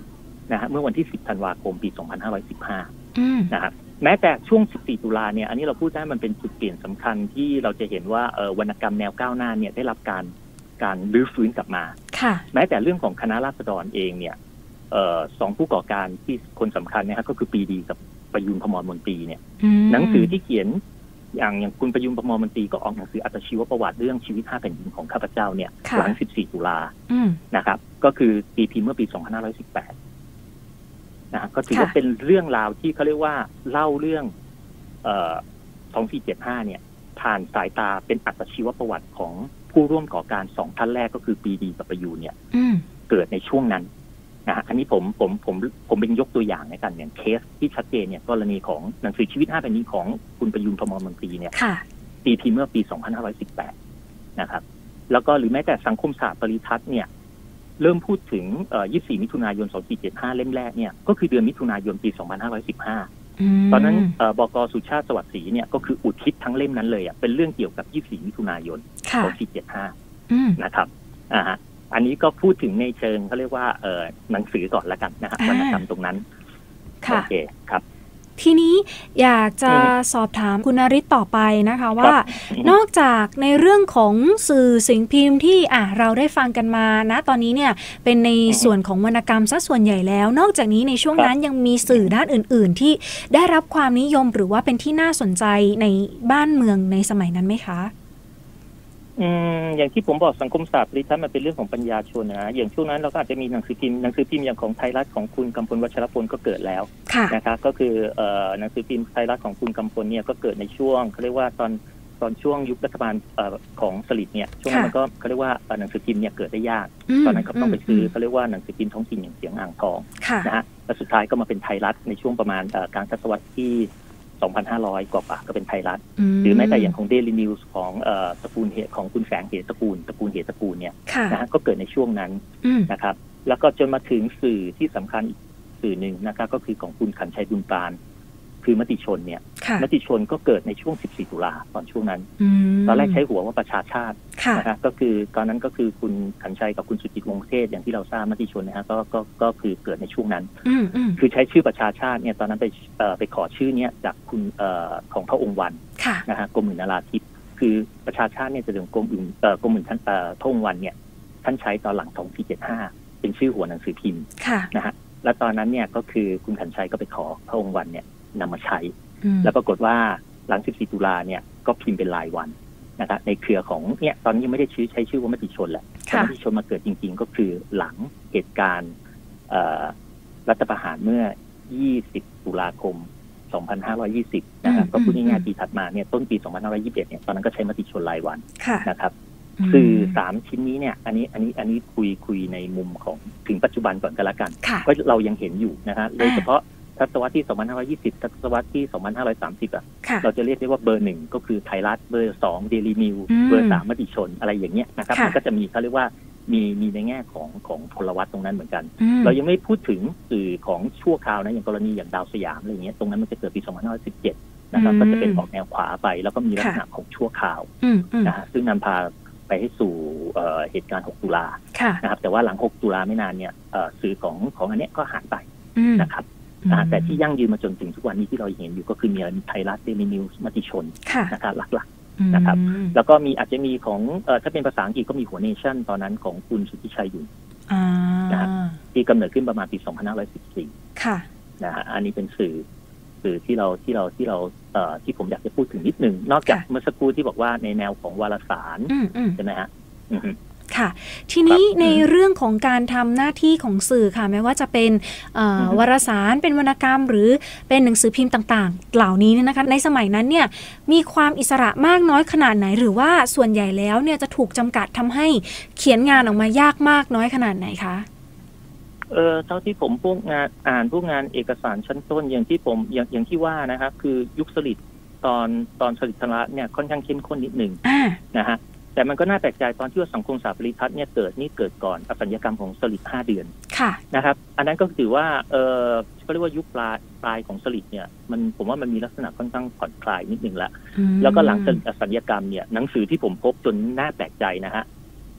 นะฮะเมื่อวันที่สิบธันวาคมปีสองพันห้าร้อยสิบห้านะครับแม้แต่ช่วงสิบสี่ตุลาเนี่ยอันนี้เราพูดได้มันเป็นจุดเปลี่ยนสำคัญที่เราจะเห็นว่าวรรณกรรมแนวก้าวหน้าเนี่ยได้รับการการรื้อฟื้นกลับมาแม้แต่เรื่องของคณะราษฎรเองเนี่ยสองผู้ก่อการที่คนสำคัญนะครับก็คือปรีดีกับประยุนพมรมนตรีเนี่ยหนังสือที่เขียนอย่างอย่างคุณประยุนพมรมนตรีก็ออกหนังสืออัตชีวประวัติเรื่องชีวิตห้าแผ่นดินของข้าพเจ้าเนี่ยหลังสิบสี่ตุลานะครับก็คือตีพิมพ์เมื่อปีสองพันห้าร้อยสิบแปดนะก็ถือว่าเป็นเรื่องราวที่เขาเรียกว่าเล่าเรื่องสองสี่เจ็ดห้าเนี่ยผ่านสายตาเป็นอัตชีวประวัติของผู้ร่วมก่อการสองท่านแรกก็คือปรีดีกับประยุนเนี่ยเกิดในช่วงนั้นนะฮะอันนี้ผมผมผมผมเป็นยกตัวอย่างในการอย่างเคสที่ชัดเจนเนี่ยกรณีของหนังสือชีวิตห้าแผ่นดินของคุณประยุนพมรมนตรีเนี่ยตีพิมพ์เมื่อปีสองพันห้าร้อยสิบแปดนะครับแล้วก็หรือแม้แต่สังคมศาสตร์ปริทัศน์เนี่ยเริ่มพูดถึงยี่สิบสี่มิถุนายนสองสี่เจ็ดห้าเล่มแรกเนี่ยก็คือเดือนมิถุนายนปีสองพันห้าร้อยสิบห้าตอนนั้นบก.สุชาติสวัสดิ์ศรีเนี่ยก็คืออุทิศทั้งเล่มนั้นเลยอ่ะเป็นเรื่องเกี่ยวกับยี่สิบสี่มิถุนายนสองสี่เจ็ดห้านะครับอ่าฮะอันนี้ก็พูดถึงในเชิงเขาเรียกว่าเออหนังสือก่อนละกันนะฮะวรรณกรรมตรงนั้นโอเคครับทีนี้อยากจะสอบถามคุณนฤทธิ์ต่อไปนะคะว่านอกจากในเรื่องของสื่อสิ่งพิมพ์ที่อ่ะเราได้ฟังกันมานะตอนนี้เนี่ยเป็นในส่วนของวรรณกรรมซะส่วนใหญ่แล้วนอกจากนี้ในช่วงนั้นยังมีสื่อด้านอื่นๆที่ได้รับความนิยมหรือว่าเป็นที่น่าสนใจในบ้านเมืองในสมัยนั้นไหมคะอืมอย่างที่ผมบอกสังคมศาสตร์ปริทัศน์มันเป็นเรื่องของปัญญาชนนะอย่างช่วงนั้นเราก็อาจจะมีหนังสือพิมพ์หนังสือพิมพ์อย่างของไทยรัฐของคุณกำพลวัชรพลก็เกิดแล้วนะครับก็คือเอ่อหนังสือพิมพ์ไทยรัฐของคุณกำพลเนี่ยก็เกิดในช่วงเขาเรียกว่าตอนตอนช่วงยุครัฐบาลเอ่อของสฤษดิ์เนี่ยช่วงนั้นมันก็เขาเรียกว่าหนังสือพิมพ์เนี่ยเกิดได้ยากตอนนั้นเขาต้องไปซื้อเขาเรียกว่าหนังสือพิมพ์ท้องถิ่นอย่างเสียงอ่างทองนะฮะแล้วสุดท้ายก็มาเป็นไทยรัฐในช่วงประมาณกลางศตวรรษที่สองพันห้าร้อยกว่าก็เป็นไทยรัฐหรือแม้แต่อย่างของ Daily News ของเอ่อตระกูลเหตุของคุณแสงเหตุตระกูลตระกูลเหตุตระกูลเนี่ยนะฮะก็เกิดในช่วงนั้นนะครับแล้วก็จนมาถึงสื่อที่สำคัญอีกสื่อหนึ่งนะครับก็คือของคุณขันชัยบุญปานคือมติชนเนี่ยมติชนก็เกิดในช่วงสิบสี่ตุลาตอนช่วงนั้นตอนแรกใช้หัวว่าประชาชาตินะครับก็คือตอนนั้นก็คือคุณขันชัยกับคุณสุจิตวงศ์เทศอย่างที่เราทราบมติชนนะฮะก็ก็ก็คือเกิดในช่วงนั้นคือใช้ชื่อประชาชาติเนี่ยตอนนั้นไปเอ่อไปขอชื่อเนี้ยจากคุณเอ่อของพระองค์วันนะฮะกรมอื่นนาราธิปคือประชาชาติเนี่ยจะถึงกรมอื่นเอ่อกรมอื่นท่านเอ่อพระองค์วันเนี่ยท่านใช้ตอนหลังสองสี่เจ็ดห้าเป็นชื่อหัวหนังสือพิมพ์นะฮะแล้วตอนนั้นเนี่ยก็คือคุณขันชัยก็ไปขอพระองค์วันเนี่ยนำมาใช้แล้วปรากฏว่าหลังสิบสี่ตุลาเนี่ยก็พิมพ์เป็นรายวันนะครับในเครือของเนี่ยตอนนี้ยังไม่ได้ชื่อใช้ชื่อว่ามติชนแหละมติชนมาเกิดจริงๆก็คือหลังเหตุการณ์รัฐประหารเมื่อยี่สิบตุลาคมสองพันห้าร้อยยี่สิบนะครับก็พูดง่ายๆปีถัดมาเนี่ยต้นปีสองพันห้าร้อยยี่สิบเอ็ดเนี่ยตอนนั้นก็ใช้มติชนรายวันนะครับสื่อสามชิ้นนี้เนี่ยอันนี้อันนี้อันนี้คุยคุยในมุมของถึงปัจจุบันก่อนกันละกันเพราะเรายังเห็นอยู่นะฮะโดยเฉพาะทศวรรษที่สองพันห้าร้อยยี่สิบทศวรรษที่สองพันห้าร้อยสามสิบอ่ะเราจะเรียกได้ว่าเบอร์หนึ่งก็คือไทยรัฐเบอร์สองเดลี่นิวเบอร์สามมติชนอะไรอย่างเงี้ยนะครับมันก็จะมีเขาเรียกว่ามีมีในแง่ของของพลวัตตรงนั้นเหมือนกันเรายังไม่พูดถึงสื่อของชั่วคราวนะอย่างกรณีอย่างดาวสยามอะไรเงี้ยตรงนั้นมันจะเกิดปีสองพันห้าร้อยสิบเจ็ดนะครับก็จะเป็นออกแนวขวาไปแล้วก็มีลักษณะของชั่วคราวนะฮะซึ่งนำพาไปให้สู่เหตุการณ์หกตุลานะครับแต่ว่าหลังหกตุลาไม่นานเนี่ยสื่อของของอันเนี้ยก็หายไปนะครับแต่ที่ยั่งยืนมาจนถึงทุกวันนี้ที่เราเห็นอยู่ก็คือมีไทยรัฐเดลี่นิวส์มติชนนะครับหลักๆนะครับแล้วก็มีอาจจะมีของถ้าเป็นภาษาอังกฤษก็มีหัวเนชั่นตอนนั้นของคุณสุทธิชัยอยู่นะครับที่กำเนิดขึ้นประมาณปีสองพันห้าร้อยสิบสี่นะฮะอันนี้เป็นสื่อสื่อที่เราที่เราที่เราเอ่อที่ผมอยากจะพูดถึงนิดนึงนอกจากเมื่อสักครู่ที่บอกว่าในแนวของวารสารใช่ไหมฮะค่ะทีนี้ในเรื่องของการทำหน้าที่ของสื่อค่ะไม่ว่าจะเป็นวารสารเป็นวรรณกรรมหรือเป็นหนังสือพิมพ์ต่างๆเหล่านี้เนี่ยนะคะในสมัยนั้นเนี่ยมีความอิสระมากน้อยขนาดไหนหรือว่าส่วนใหญ่แล้วเนี่ยจะถูกจำกัดทำให้เขียนงานออกมายากมากน้อยขนาดไหนคะเออเท่าที่ผมพวกงานอ่านพวกงานเอกสารชั้นต้นอย่างที่ผมอย่างอย่างที่ว่านะครับคือยุคสฤษดิ์ตอนตอนสฤษดิ์ธนรัตน์เนี่ยค่อนข้างเข้มข้นนิดนึงนะฮะแต่มันก็น่าแปลกใจตอนที่ว่าสังคมศาสตร์ปริทัศน์เนี่ยเกิดนี่เกิดก่อนอสัญญกรรมของสฤษดิ์ห้าเดือนนะครับอันนั้นก็ถือว่าเออก็เรียกว่ายุคปลายปลายของสฤษดิ์เนี่ยมันผมว่ามันมีลักษณะค่อนข้างผ่อนคลายนิดนึงแล้วแล้วก็หลังสฤษดิ์อสัญญกรรมเนี่ยหนังสือที่ผมพบจนน่าแปลกใจนะฮะ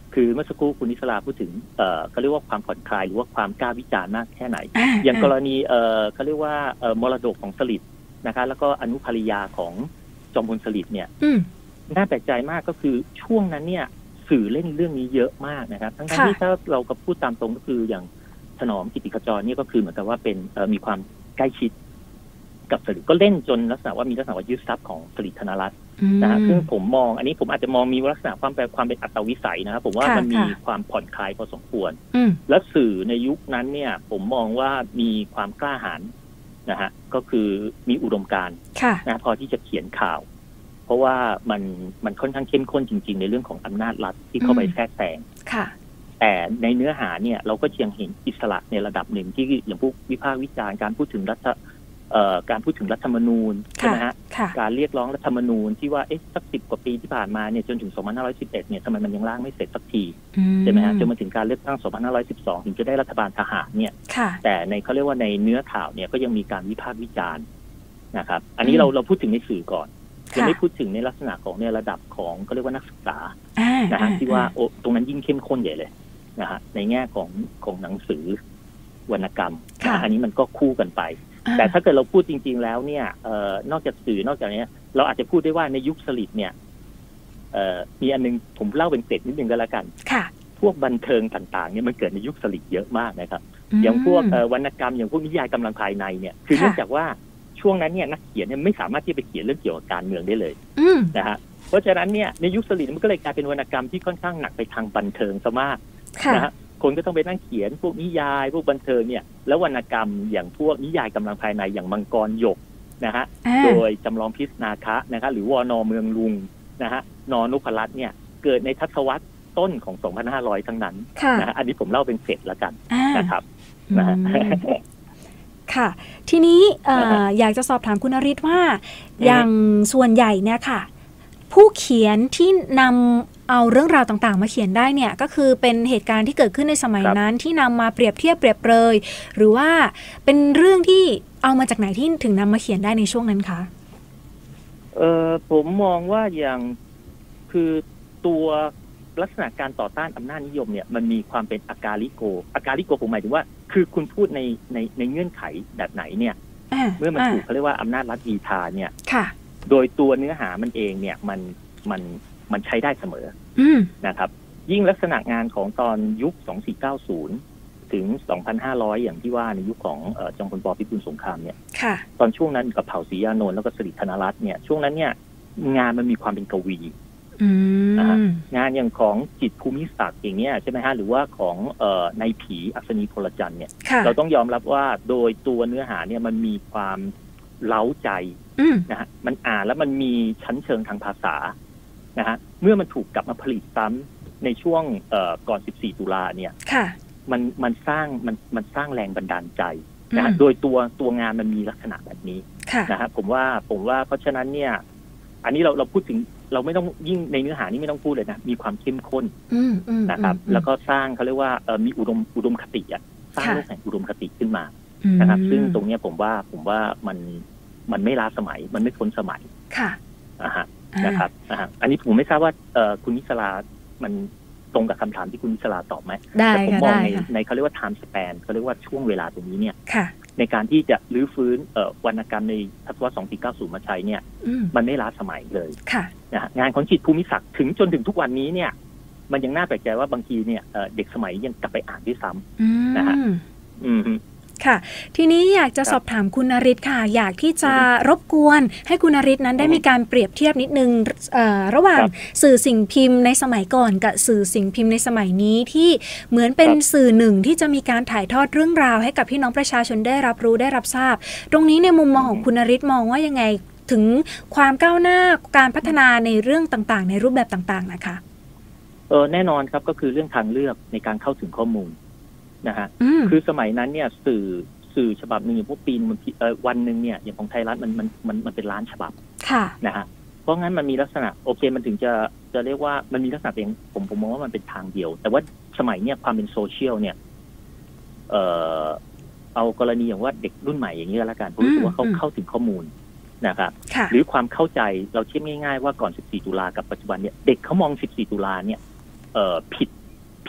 คือเมื่อสักครู่คุณนิสราพูดถึงเอ่อเขาเรียกว่าความผ่อนคลายหรือว่าความกล้าวิจารณ์มากแค่ไหน อย่างกรณีเอ่อเขาเรียกว่าเอ่อมรดกของสฤษดิ์นะคะแล้วก็อนุภริยาของจอมพลสฤษดิ์เนี่ยน่าแปลกใจมากก็คือช่วงนั้นเนี่ยสื่อเล่นเรื่องนี้เยอะมากนะครับทั้งที่ถ้าเราก็พูดตามตรงก็คืออย่างถนอมกิติขจรเนี่ยก็คือเหมือนกับว่าเป็นเอ่อมีความใกล้ชิดกับสฤษดิ์ก็เล่นจนลักษณะว่ามีลักษณะว่ายึดทรัพย์ของสฤษดิ์ธนรัตน์นะฮะซึ่งผมมองอันนี้ผมอาจจะมองมีลักษณะความแปลความเป็นอัตวิสัยนะครับผมว่ามันมีความผ่อนคลายพอสมควรและสื่อในยุคนั้นเนี่ยผมมองว่ามีความกล้าหาญนะฮะก็คือมีอุดมการณ์นะพอที่จะเขียนข่าวเพราะว่ามันมันค่อนข้างเข้มข้นจริงๆในเรื่องของอำนาจรัฐที่เข้าไปแทรกแซงแต่ในเนื้อหาเนี่ยเราก็ยังเห็นอิสระในระดับหนึ่งที่อย่างพวกวิพากษ์วิจารณ์การพูดถึงรัฐการพูดถึงรัฐธรรมนูญใช่ไหมฮะการเรียกร้องรัฐธรรมนูญที่ว่าเอ๊ะสักสิบกว่าปีที่ผ่านมาเนี่ยจนถึงสองพันห้าร้อยสิบเอ็ดเนี่ยทำไมมันยังร่างไม่เสร็จสักทีใช่ไหมฮะจนมาถึงการเลือกตั้งสองพันห้าร้อยสิบสองถึงจะได้รัฐบาลทหารเนี่ยแต่ในเขาเรียกว่าในเนื้อข่าวเนี่ยก็ยังมีการวิพากษ์วิจารณ์นะครับอันนี้เราเราพูดถึงในสื่อก่อนยังไม่พูดถึงในลักษณะของในระดับของเขาเรียกว่านักศึกษานะฮะที่ว่าโอ้ตรงนั้นยิ่งเข้มข้นใหญ่เลยนะฮะในแง่ของของหนังสือวรรณกรรมอันนี้มันก็คู่กันไปแต่ถ้าเกิดเราพูดจริงๆแล้วเนี่ยเอ่อนอกจากสื่อนอกจากนี้เราอาจจะพูดได้ว่าในยุคสฤษดิ์เนี่ยเอ่อมีอันนึงผมเล่าเป็นเกร็ดนิดนึงก็แล้วกันพวกบันเทิงต่างๆเนี่ยมันเกิดในยุคสฤษดิ์เยอะมากนะครับอย่างพวกวรรณกรรมอย่างพวกนิยายกำลังภายในเนี่ยคือเนื่องจากว่าช่วงนั้นเนี่ยนักเขียนเนี่ยไม่สามารถที่จะไปเขียนเรื่องเกี่ยวกับการเมืองได้เลยนะฮะเพราะฉะนั้นเนี่ยในยุคสฤษดิ์มันก็เลยกลายเป็นวรรณกรรมที่ค่อนข้างหนักไปทางบันเทิงซะมากนะฮะคนก็ต้องไปนั่งเขียนพวกนิยายพวกบันเทิงเนี่ยแล้ววรรณกรรมอย่างพวกนิยายกำลังภายในอย่างมังกรหยกนะฮะโดยจำลองพิษนาคะนะคะหรือวนเมืองลุงนะฮะนนพรัตน์เนี่ยเกิดในทศวรรษต้นของสองพันห้าร้อยทั้งนั้นนะฮะอันนี้ผมเล่าเป็นเสร็จแล้วกันนะครับนะฮะค่ะทีนี้อยากจะสอบถามคุณนฤทธิ์ว่าอย่างส่วนใหญ่เนี่ยค่ะผู้เขียนที่นำเอาเรื่องราวต่างๆมาเขียนได้เนี่ยก็คือเป็นเหตุการณ์ที่เกิดขึ้นในสมัยนั้นที่นำมาเปรียบเทียบเปรียบเปรยหรือว่าเป็นเรื่องที่เอามาจากไหนที่ถึงนำมาเขียนได้ในช่วงนั้นคะเออผมมองว่าอย่างคือตัวลักษณะการต่อต้านอำนาจนิยมเนี่ยมันมีความเป็นอากาลิโกอากาลิโกผมหมายถึงว่าคือคุณพูดในในในเงื่อนไขแบบไหนเนี่ยเมื่อมันถูกเขาเรียกว่าอำนาจรัฐอีทาเนี่ยโดยตัวเนื้อหามันเองเนี่ยมันมันมันใช้ได้เสมอนะครับยิ่งลักษณะงานของตอนยุคสองพันสี่ร้อยเก้าสิบถึงสองพันห้าร้อยอย่างที่ว่าในยุคของจอมพลป.พิบูลสงครามเนี่ยตอนช่วงนั้นกับเผ่าศรีอานนท์แล้วก็สฤษดิ์ธนรัตน์เนี่ยช่วงนั้นเนี่ยงานมันมีความเป็นกวีนะฮะงานอย่างของจิตรภูมิศักดิ์อย่างเงี้ยใช่ไหมฮะหรือว่าของเอ่อนายผีอัศนีพลจันทร์เนี่ยเราต้องยอมรับว่าโดยตัวเนื้อหาเนี่ยมันมีความเล้าใจนะฮะมันอ่านแล้วมันมีชั้นเชิงทางภาษานะฮะเมื่อมันถูกกลับมาผลิตซ้ำในช่วงเอ่อก่อนสิบสี่ตุลาเนี่ยมันมันสร้างมันมันสร้างแรงบันดาลใจนะฮะโดยตัวตัวงานมันมีลักษณะแบบนี้นะฮะผมว่าผมว่าเพราะฉะนั้นเนี่ยอันนี้เราเราพูดถึงเราไม่ต้องยิ่งในเนื้อหานี่ไม่ต้องพูดเลยนะมีความเข้มข้นนะครับแล้วก็สร้างเขาเรียกว่ามีอุดมอุดมคติอ่ะสร้างโลกแห่งอุดมคติขึ้นมานะครับซึ่งตรงนี้ผมว่าผมว่ามันมันไม่ล้าสมัยมันไม่พ้นสมัยค่ะนะฮะนะครับนะฮะอันนี้ผมไม่ทราบว่าคุณนิสรามันตรงกับคำถามที่คุณนิสราตอบไหมแต่ผมมองในในเขาเรียกว่า time span เขาเรียกว่าช่วงเวลาตรงนี้เนี่ยในการที่จะรื้อฟื้นวรรณกรรมในทศวรรษสองพันสี่ร้อยเก้าสิบมาใช้เนี่ยมันไม่ล้าสมัยเลยนะงานของจิตรภูมิศักดิ์ถึงจนถึงทุกวันนี้เนี่ยมันยังน่าแปลกใจว่าบางทีเนี่ยเด็กสมัยยังกลับไปอ่านด้วยซ้ำนะฮะค่ะทีนี้อยากจะสอบถามคุณนฤทธิ์ค่ะอยากที่จะรบกวนให้คุณนฤทธิ์นั้นได้มีการเปรียบเทียบนิดนึงระหว่างสื่อสิ่งพิมพ์ในสมัยก่อนกับสื่อสิ่งพิมพ์ในสมัยนี้ที่เหมือนเป็นสื่อหนึ่งที่จะมีการถ่ายทอดเรื่องราวให้กับพี่น้องประชาชนได้รับรู้ได้รับทราบตรงนี้ในมุมมองของคุณนฤทธิ์มองว่ายังไงถึงความก้าวหน้าการพัฒนาในเรื่องต่างๆในรูปแบบต่างๆนะคะเออแน่นอนครับก็คือเรื่องทางเลือกในการเข้าถึงข้อมูลนะฮะคือสมัยนั้นเนี่ยสื่อสื่อฉบับหนึ่งอย่างพวกปีนวันหนึ่งเนี่ยอย่างของไทยรัฐมันมันมันมันเป็นล้านฉบับนะฮะเพราะงั้นมันมีลักษณะโอเคมันถึงจะจะเรียกว่ามันมีลักษณะเป็นผมผมมองว่ามันเป็นทางเดียวแต่ว่าสมัยเนี่ยความเป็นโซเชียลเนี่ยเอ่อเอากรณีอย่างว่าเด็กรุ่นใหม่อย่างนี้ก็แล้วกันผมรู้สึกว่าเขาเข้าถึงข้อมูลนะครับหรือความเข้าใจเราเทียบง่ายๆว่าก่อนสิบสี่ตุลากับปัจจุบันเนี่ยเด็กเขามองสิบสี่ตุลาเนี่ยเอ่อผิด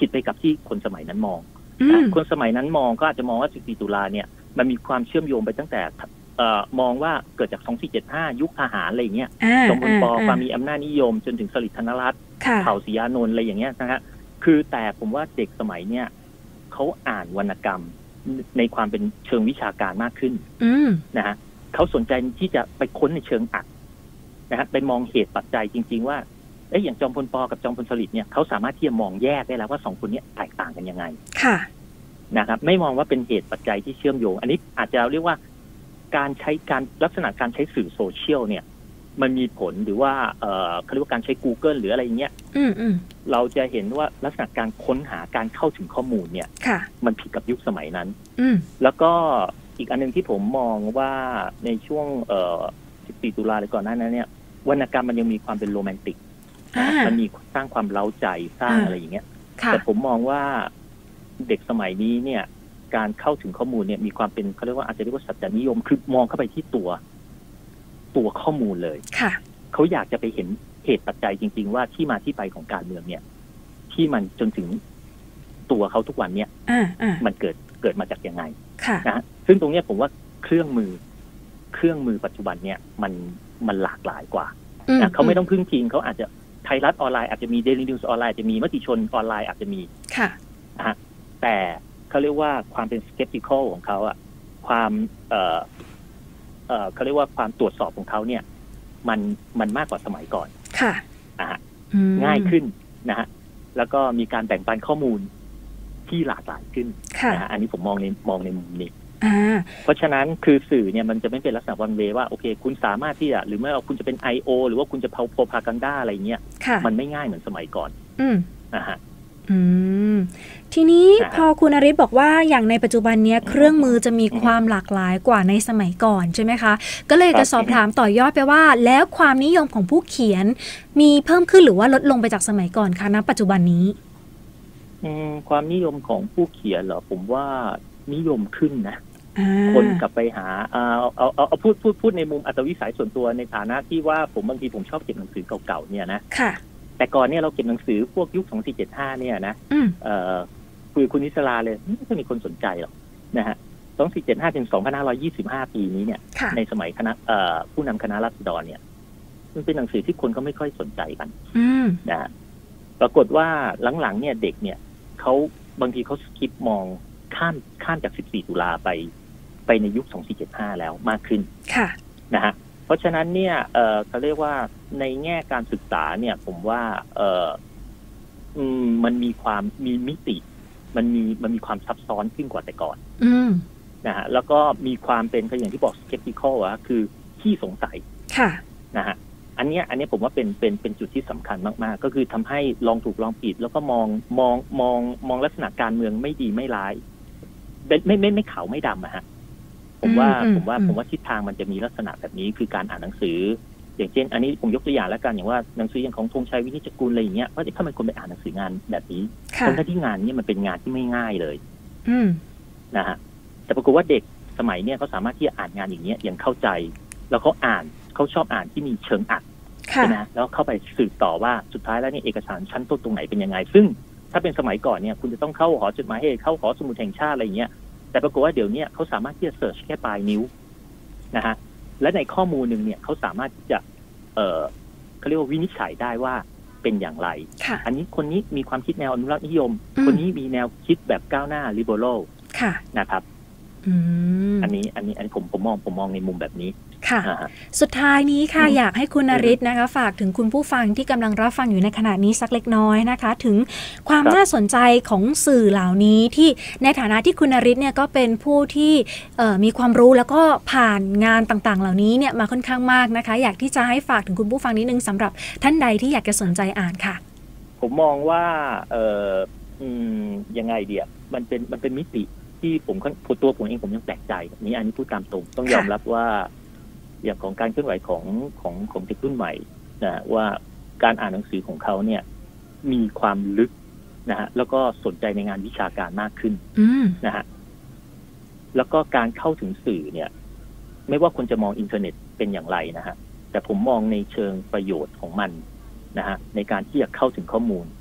ผิดไปกับที่คนสมัยนั้นมองคนสมัยนั้นมองก็อาจจะมองว่าสิบสี่ตุลาเนี่ยมันมีความเชื่อมโยงไปตั้งแต่มองว่าเกิดจากสองสี่เจ็ดห้ายุคทหารอะไรอย่างเงี้ยจอมพลป.ความมีอำนาจนิยมจนถึงสฤษดิ์ธนรัตน์เผ่าศรีอานนท์อะไรอย่างเงี้ยนะฮะคือแต่ผมว่าเด็กสมัยเนี้ยเขาอ่านวรรณกรรมในความเป็นเชิงวิชาการมากขึ้นนะฮะเขาสนใจที่จะไปค้นในเชิงอัดนะฮะไปมองเหตุปัจจัยจริงๆว่าเอ้ยอย่างจอมพลป.กับจอมพลสฤษดิ์เนี่ยเขาสามารถที่จะมองแยกได้แล้วว่าสองคนนี้แตกต่างกันยังไงค่ะนะครับไม่มองว่าเป็นเหตุปัจจัยที่เชื่อมโยงอันนี้อาจจะเรียกว่าการใช้การลักษณะการใช้สื่อโซเชียลเนี่ยมันมีผลหรือว่าเอ่อเขาเรียกว่าการใช้ Google หรืออะไรอย่างเงี้ยเราจะเห็นว่าลักษณะการค้นหาการเข้าถึงข้อมูลเนี่ยมันผิดกับยุคสมัยนั้นแล้วก็อีกอันนึงที่ผมมองว่าในช่วงเอ่อสิบสี่ตุลาหรือก่อนหน้านั้นเนี่ยวรรณกรรมมันยังมีความเป็นโรแมนติกมันมีสร้างความเร้าใจสร้างอะไรอย่างเงี้ยแต่ผมมองว่าเด็กสมัยนี้เนี่ยการเข้าถึงข้อมูลเนี่ยมีความเป็นเขาเรียกว่าอาจจะเรียกว่าสัจจนิยมคือมองเข้าไปที่ตัวตัวข้อมูลเลยเขาอยากจะไปเห็นเหตุปัจจัยจริงๆว่าที่มาที่ไปของการเมืองเนี่ยที่มันจนถึงตัวเขาทุกวันเนี่ยมันเกิดเกิดมาจากยังไงนะซึ่งตรงนี้ผมว่าเครื่องมือเครื่องมือปัจจุบันเนี่ยมันมันหลากหลายกว่านะเขาไม่ต้องพึ่งพิงเขาอาจจะไทยรัฐออนไลน์อาจจะมีเดลินิวส์ออนไลน์อาจจะมีมติชนออนไลน์อาจจะมีค่ะนะแต่เขาเรียกว่าความเป็น skeptical ของเขาอะความเอ่อเอ่อเขาเรียกว่าความตรวจสอบของเขาเนี่ยมันมันมากกว่าสมัยก่อนค่ะอ่ะง่ายขึ้นนะฮะแล้วก็มีการแบ่งปันข้อมูลที่หลากหลายขึ้นนะฮะอันนี้ผมมองในมองในมุมนี้เพราะฉะนั้นคือสื่อเนี่ยมันจะไม่เป็นลักษณะวันเวว่าโอเคคุณสามารถที่จะหรือไม่ว่าคุณจะเป็น ไอ โอ หรือว่าคุณจะโพพากันด้าอะไรเงี้ยมันไม่ง่ายเหมือนสมัยก่อนนะฮะทีนี้พอคุณอริศบอกว่าอย่างในปัจจุบันนี้เครื่องมือจะมีความหลากหลายกว่าในสมัยก่อนใช่ไหมคะก็เลยจะสอบถามต่อยอดไปว่าแล้วความนิยมของผู้เขียนมีเพิ่มขึ้นหรือว่าลดลงไปจากสมัยก่อนคะณปัจจุบันนี้ความนิยมของผู้เขียนเหรอผมว่านิยมขึ้นนะคนกลับไปหาเอาเอาเอาเอาพูดพูดพูดในมุมอัตวิสัยส่วนตัวในฐานะที่ว่าผมบางทีผมชอบเก็บหนังสือเก่าๆเนี่ยนะแต่ก่อนเนี่ยเราเก็บหนังสือพวกยุคสองสี่เจ็ดห้าเนี่ยนะเอ่อคุยคุณนิสราเลยไม่มีคนสนใจหรอกนะฮะสองสี่เจ็ดห้าถึงสองพันห้าร้อยยี่สิบห้าปีนี้เนี่ยในสมัยคณะเอ่อผู้นำคณะราษฎรเนี่ยมันเป็นหนังสือที่คนก็ไม่ค่อยสนใจกันนะฮะปรากฏว่าหลังๆเนี่ยเด็กเนี่ยเขาบางทีเขาสคิปมองข้ามข้ามจากสิบสี่ตุลาไปไปในยุคสองสี่เจ็ดห้าแล้วมากขึ้นค่ะนะฮะเพราะฉะนั้นเนี่ยเอ่อเขาเรียกว่าในแง่การศึกษาเนี่ยผมว่าเอ่ออืมมันมีความมีมิติมันมีมันมีความซับซ้อนขึ้นกว่าแต่ก่อนอืมนะฮะแล้วก็มีความเป็นอย่างที่บอก skeptical อะคือที่สงสัยค่ะนะฮะอันเนี้ยอันเนี้ยผมว่าเป็นเป็นเป็นจุดที่สำคัญมากๆก็คือทำให้ลองถูกลองผิดแล้วก็มองมองมองมองลักษณะการเมืองไม่ดีไม่ร้ายไม่ไม่ไม่ไม่ขาวไม่ดำอะฮะผมว่าผมว่าผมว่าทิศทางมันจะมีลักษณะแบบนี้คือการอ่านหนังสืออย่างเช่นอันนี้ผมยกตัวอย่างแล้วกันอย่างว่าหนังสืออย่างของธงชัยวินิจฉัยกุลอะไรอย่างเงี้ยว่าถ้ามันคนไปอ่านหนังสืองานแบบนี้ทั้งที่งานนี้มันเป็นงานที่ไม่ง่ายเลยนะฮะแต่ปรากฏว่าเด็กสมัยเนี้ยเขาสามารถที่จะอ่านงานอย่างเงี้ยอย่างเข้าใจแล้วเขาอ่านเขาชอบอ่านที่มีเชิงอัดใช่ไหมแล้วเข้าไปสืบต่อว่าสุดท้ายแล้วเนี่ยเอกสารชั้นต้นตรงไหนเป็นยังไงซึ่งถ้าเป็นสมัยก่อนเนี่ยคุณจะต้องเข้าหอจดหมายเหตุเข้าหอสมุดแห่งชาติอะไรอย่างเงี้ยแต่ปรากฏว่าเดี๋ยวนี้เขาสามารถที่จะเสิร์ชแค่ปลายนิ้วนะฮะและในข้อมูลหนึ่งเนี่ยเขาสามารถที่จะเอ่อเขาเรียกว่าวินิจฉัยได้ว่าเป็นอย่างไรอันนี้คนนี้มีความคิดแนวอนุรักษ์นิยมคนนี้มีแนวคิดแบบก้าวหน้า liberal นะครับอันนี้อันนี้อันนี้ผมผมมองผมมองในมุมแบบนี้ค่ะสุดท้ายนี้ค่ะอยากให้คุณนฤทธิ์นะคะฝากถึงคุณผู้ฟังที่กำลังรับฟังอยู่ในขณะนี้สักเล็กน้อยนะคะถึงความน่าสนใจของสื่อเหล่านี้ที่ในฐานะที่คุณนฤทธิ์เนี่ยก็เป็นผู้ที่มีความรู้แล้วก็ผ่านงานต่างๆเหล่านี้เนี่ยมาค่อนข้างมากนะคะอยากที่จะให้ฝากถึงคุณผู้ฟังนิดนึงสำหรับท่านใดที่อยากจะสนใจอ่านค่ะผมมองว่าเอออืมยังไงเดียมันเป็นมันเป็นมิติที่ผมตัวผมเองผมยังแปลกใจนี้อันนี้พูดตามตรงต้องยอมรับว่าอย่างของการเคลื่อนไหวของของของเด็กรุ่นใหม่นะว่าการอ่านหนังสือของเขาเนี่ยมีความลึกนะฮะแล้วก็สนใจในงานวิชาการมากขึ้นนะฮะแล้วก็การเข้าถึงสื่อเนี่ยไม่ว่าคนจะมองอินเทอร์เน็ตเป็นอย่างไรนะฮะแต่ผมมองในเชิงประโยชน์ของมันนะฮะในการที่จะเข้าถึงข้อมูล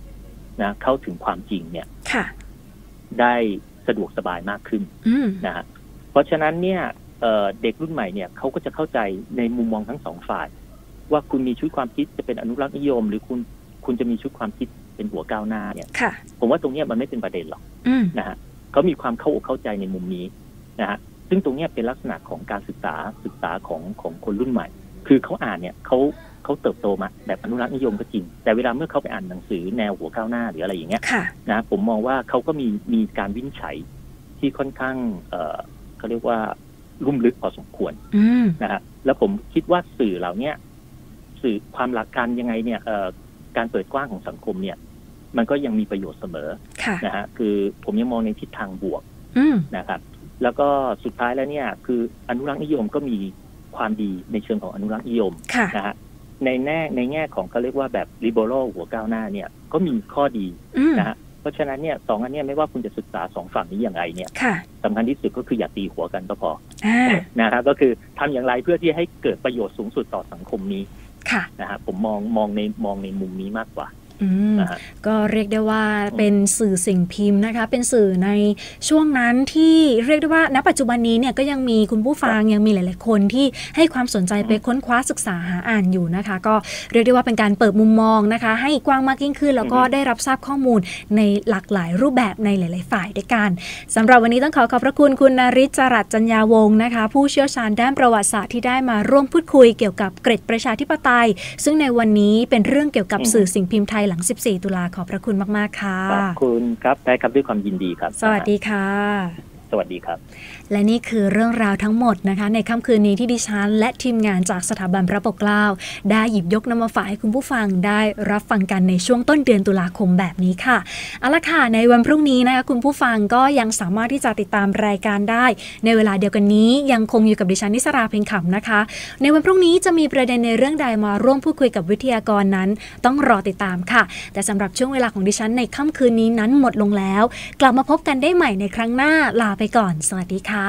นะเข้าถึงความจริงเนี่ยได้สะดวกสบายมากขึ้นนะฮะเพราะฉะนั้นเนี่ยเ, เด็กรุ่นใหม่เนี่ยเขาก็จะเข้าใจในมุมมองทั้งสองฝ่ายว่าคุณมีชุดความคิดจะเป็นอนุรักษ์นิยมหรือคุณคุณจะมีชุดความคิดเป็นหัวก้าวหน้าเนี่ยผมว่าตรงนี้มันไม่เป็นประเด็นหรอกนะฮะเขามีความเข้าอกเข้าใจในมุมนี้นะฮะซึ่งตรงนี้เป็นลักษณะของการศึกษาศึกษาของของคนรุ่นใหม่คือเขาอ่านเนี่ยเขาเขาเติบโตมาแบบอนุรักษ์นิยมก็จริงแต่เวลาเมื่อเขาไปอ่านหนังสือแนวหัวก้าวหน้าหรืออะไรอย่างเงี้ยนะผมมองว่าเขาก็มีมีการวินิจฉัยที่ค่อนข้างเอ่อเขาเรียกว่าลุ่มลึกพอสมควรนะฮะแล้วผมคิดว่าสื่อเหล่านี้สื่อความหลักการยังไงเนี่ยการเปิดกว้างของสังคมเนี่ยมันก็ยังมีประโยชน์เสมอนะฮะคือผมยังมองในทิศทางบวกนะครับแล้วก็สุดท้ายแล้วเนี่ยคืออนุรักษ์นิยมก็มีความดีในเชิงของอนุรักษ์นิยมนะฮะในแง่ในแง่ของเขาเรียกว่าแบบ liberal หัวก้าวหน้าเนี่ยก็มีข้อดีนะฮะเพราะฉะนั้นเนี่ยสองอันนี้ไม่ว่าคุณจะศึกษาสองฝั่งนี้อย่างไรเนี่ยสำคัญที่สุดก็คืออย่าตีหัวกันก็พอนะครับก็คือทำอย่างไรเพื่อที่ให้เกิดประโยชน์สูงสุดต่อสังคมนี้นะครับผมมองมองในมองในมุมนี้มากกว่าก็เรียกได้ว่าเป็นสื่อสิ่งพิมพ์นะคะเป็นสื่อในช่วงนั้นที่เรียกได้ว่าณปัจจุบันนี้เนี่ยก็ยังมีคุณผู้ฟังยังมีหลายๆคนที่ให้ความสนใจไปค้นคว้าศึกษาหาอ่านอยู่นะคะก็เรียกได้ว่าเป็นการเปิดมุมมองนะคะให้กว้างมากยิ่งขึ้นแล้วก็ได้รับทราบข้อมูลในหลากหลายรูปแบบในหลายๆฝ่ายด้วยกันสำหรับวันนี้ต้องขอขอบพระคุณคุณนฤทธิ์ จรัส จัญญาวงศ์นะคะผู้เชี่ยวชาญด้านประวัติศาสตร์ที่ได้มาร่วมพูดคุยเกี่ยวกับเกร็ดประชาธิปไตยซึ่งในวันนี้เป็นเรื่องเกี่ยวกับสื่อสิ่งพิมพ์ไทยหลังสิบสี่ตุลาขอบพระคุณมากๆค่ะขอบคุณครับได้ครับด้วยความยินดีครับสวัสดีค่ะสวัสดีครับและนี่คือเรื่องราวทั้งหมดนะคะในค่ำคืนนี้ที่ดิฉันและทีมงานจากสถาบันพระปกเกล้าได้หยิบยกนำมาฝากให้คุณผู้ฟังได้รับฟังกันในช่วงต้นเดือนตุลาคมแบบนี้ค่ะเอาละค่ะในวันพรุ่งนี้นะคะคุณผู้ฟังก็ยังสามารถที่จะติดตามรายการได้ในเวลาเดียวกันนี้ยังคงอยู่กับดิฉันนิสราเพ็งขำนะคะในวันพรุ่งนี้จะมีประเด็นในเรื่องใดมาร่วมพูดคุยกับวิทยากรนั้นต้องรอติดตามค่ะแต่สำหรับช่วงเวลาของดิฉันในค่ำคืนนี้นั้นหมดลงแล้วกลับมาพบกันได้ใหม่ในครั้งหน้าลาไปก่อนสวัสดีค่ะ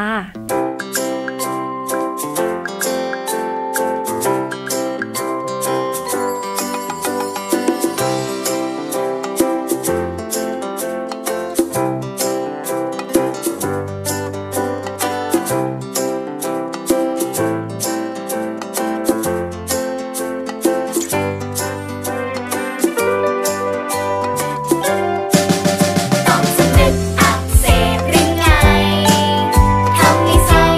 ต้องสำนึกอักเสบหรือไงทำให้เศร้า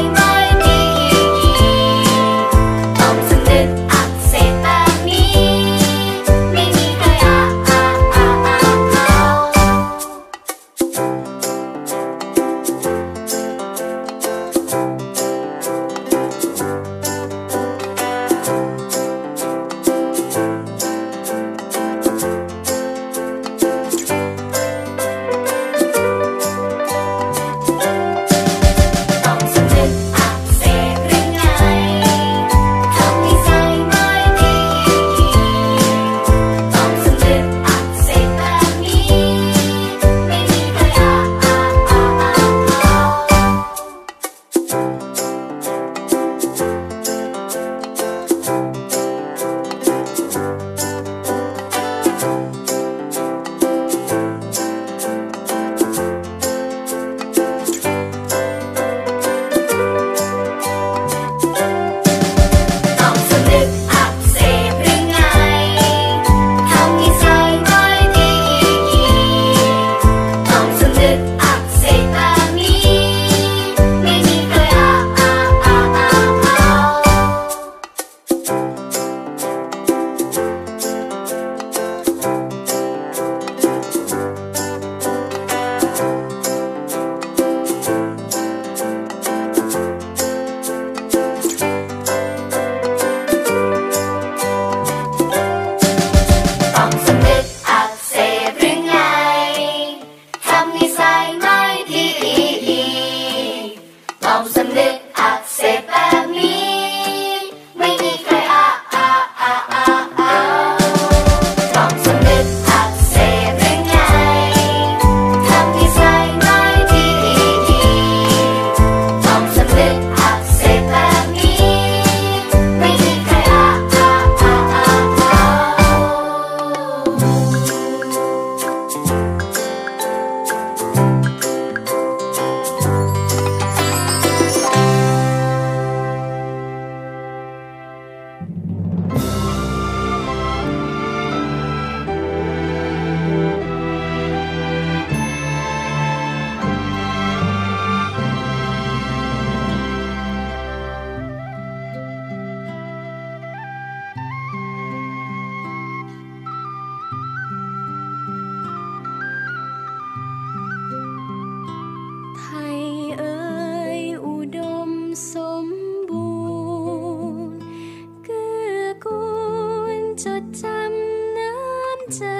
จดจำน้ำใจ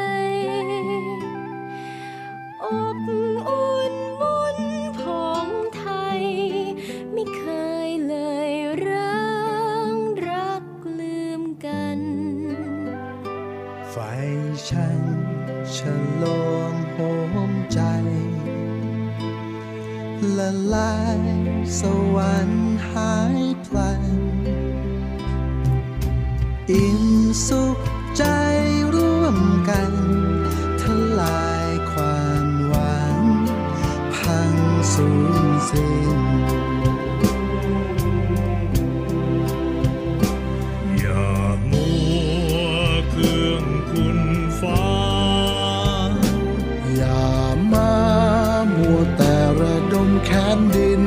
อบอุ่นมุนของไทยไม่เคยเลยร้างรักลืมกันไฟฉันฉลองโหมใจละลายสวรรค์หายพลันอิ่มสุขใจร่วมกันทลายความหวังพังสูญสิ้นอย่ามัวเครื่องคุณฟ้าอย่ามามัวแต่ระดมแขนดิน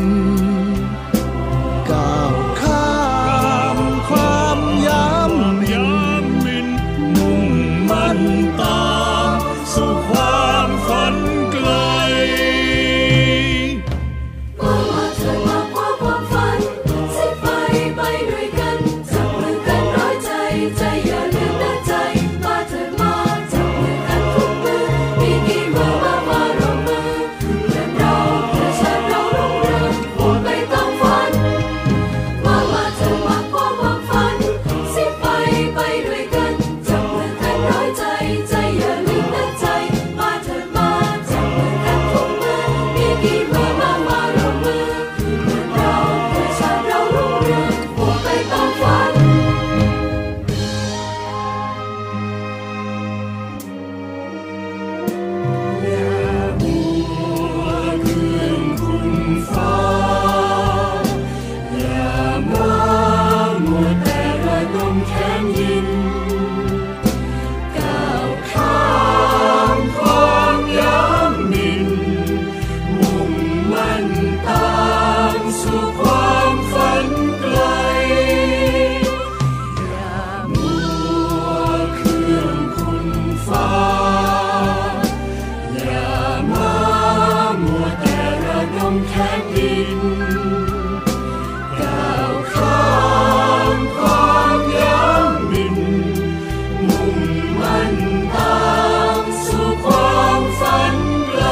ก้าวข้ามความย้ำยินมุ่งมั่นตามสู่ความฝันไกลมามาเถิดมาคว้าความฝันสิไปไปด้วยกันจับมือกันร้อยใจใจอย่าลืมนะใจมาเถิดมาจับมือกันทุกมือมีกี่มือมามารวมมือเพื่อเราเพื่อชาติเรารุ่งเรืองพูดไปตามฝันมามาเถิดมาคว้าความฝันสิไปไปด้วยกันจับมือกันร้อยใจใจอย่าลืมนะใจมาเถิดมาจับมือกันทุกมือมีกี่มือมามารวมมือเพื่อเราเพื่อชาติเรารุ่งเรืองพูดไปตามฝันอย่ามัวเครื่องคุณฟ้าอย่ามามัวแต่ระดมแขนยินก้าวข้ามความย้ำมินมุ่งมั่นตามสู่ความฝันไกลอย่ามัวเครื่องคุณฟ้าอย่ามามัวแต่ระดมแขนดินก้าวข้ามความย้ำมินมุ่งมั่นตามสู่ความฝันไกล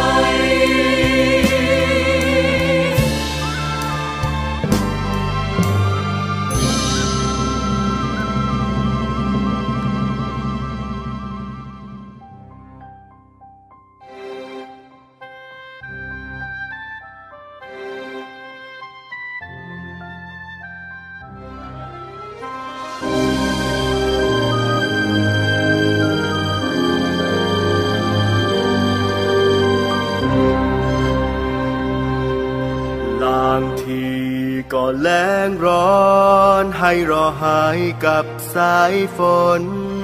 บางทีก็แล้งร้อนให้รอหายกับสายฝน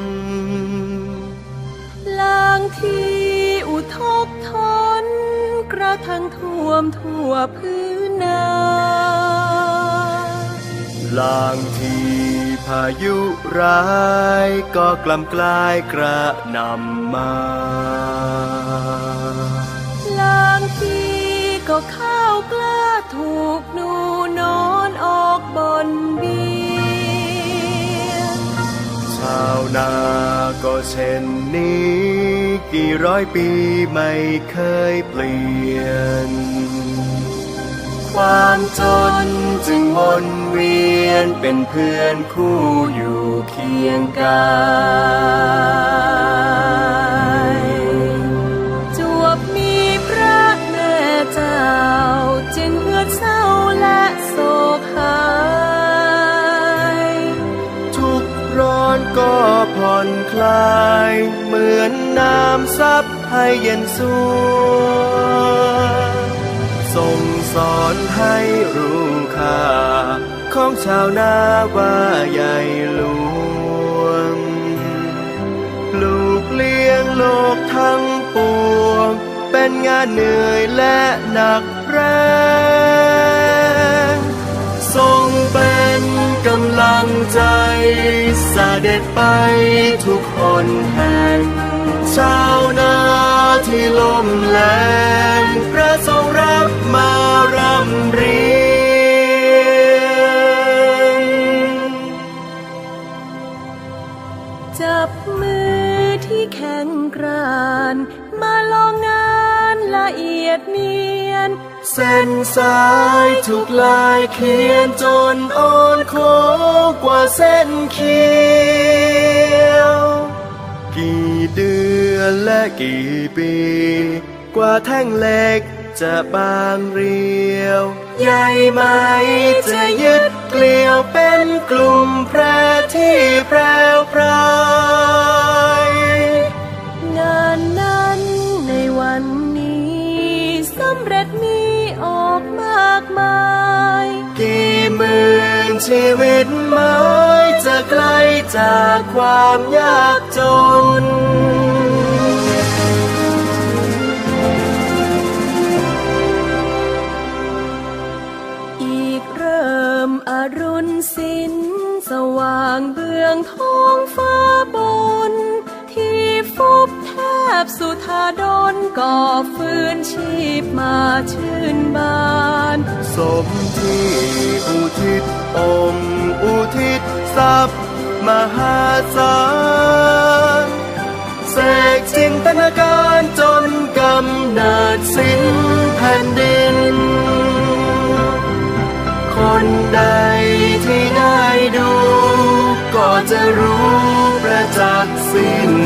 ลางทีอุทกทนกระทั่งท่วมทั่วพื้นนาลางทีพายุร้ายก็กล่ำกลายกระหนำมาลางทีก็ข้าวกล้าถูกหนูนอนออกบนเบียงชาวนาก็เช่นนี้กี่ร้อยปีไม่เคยเปลี่ยนความจนจึงวนเวียนเป็นเพื่อนคู่อยู่เคียงกายจวบมีพระแม่เจ้าจึงเหือดเศร้าและโศกหายทุกร้อนก็ผ่อนคลายเหมือนน้ำซับให้เย็นสุขส่งสอนให้รู้ค่าของชาวนาว่าใหญ่หลวงปลูกเลี้ยงโลกทั้งปวงเป็นงานเหนื่อยและหนักแรงทรงเป็นกำลังใจเสด็จไปทุกคนแห่งชาวนาที่ล้มแรงพระทรงรับมารำเรียงจับมือที่แข็งกร้านมาลองงานละเอียดเนียนเส้นสายถูกลายเขียนจนอ่อนโค้งกว่าเส้นเขียวกี่เดือนและกี่ปีกว่าแท่งเหล็กจะบางเรียวใยไหมจะยึดเกลียวเป็นกลุ่มแพรที่แพรวพรายงานนั้นในวันนี้สำเร็จมีออกมากมายกี่หมื่นชีวิตไม้จะไกลจากความยากจนอรุณสินสว่างเบื้องท้องฟ้าบนที่ฟุบแทบสุธาดลก่อฟื้นชีพมาชื่นบานสมที่อุทิศองค์อุทิศทรัพย์มหาศาลเสกจินตนาการจนกำเนิดสิ้นแผ่นดินคนใดที่ได้ดูก็จะรู้ประจักษ์สิ้น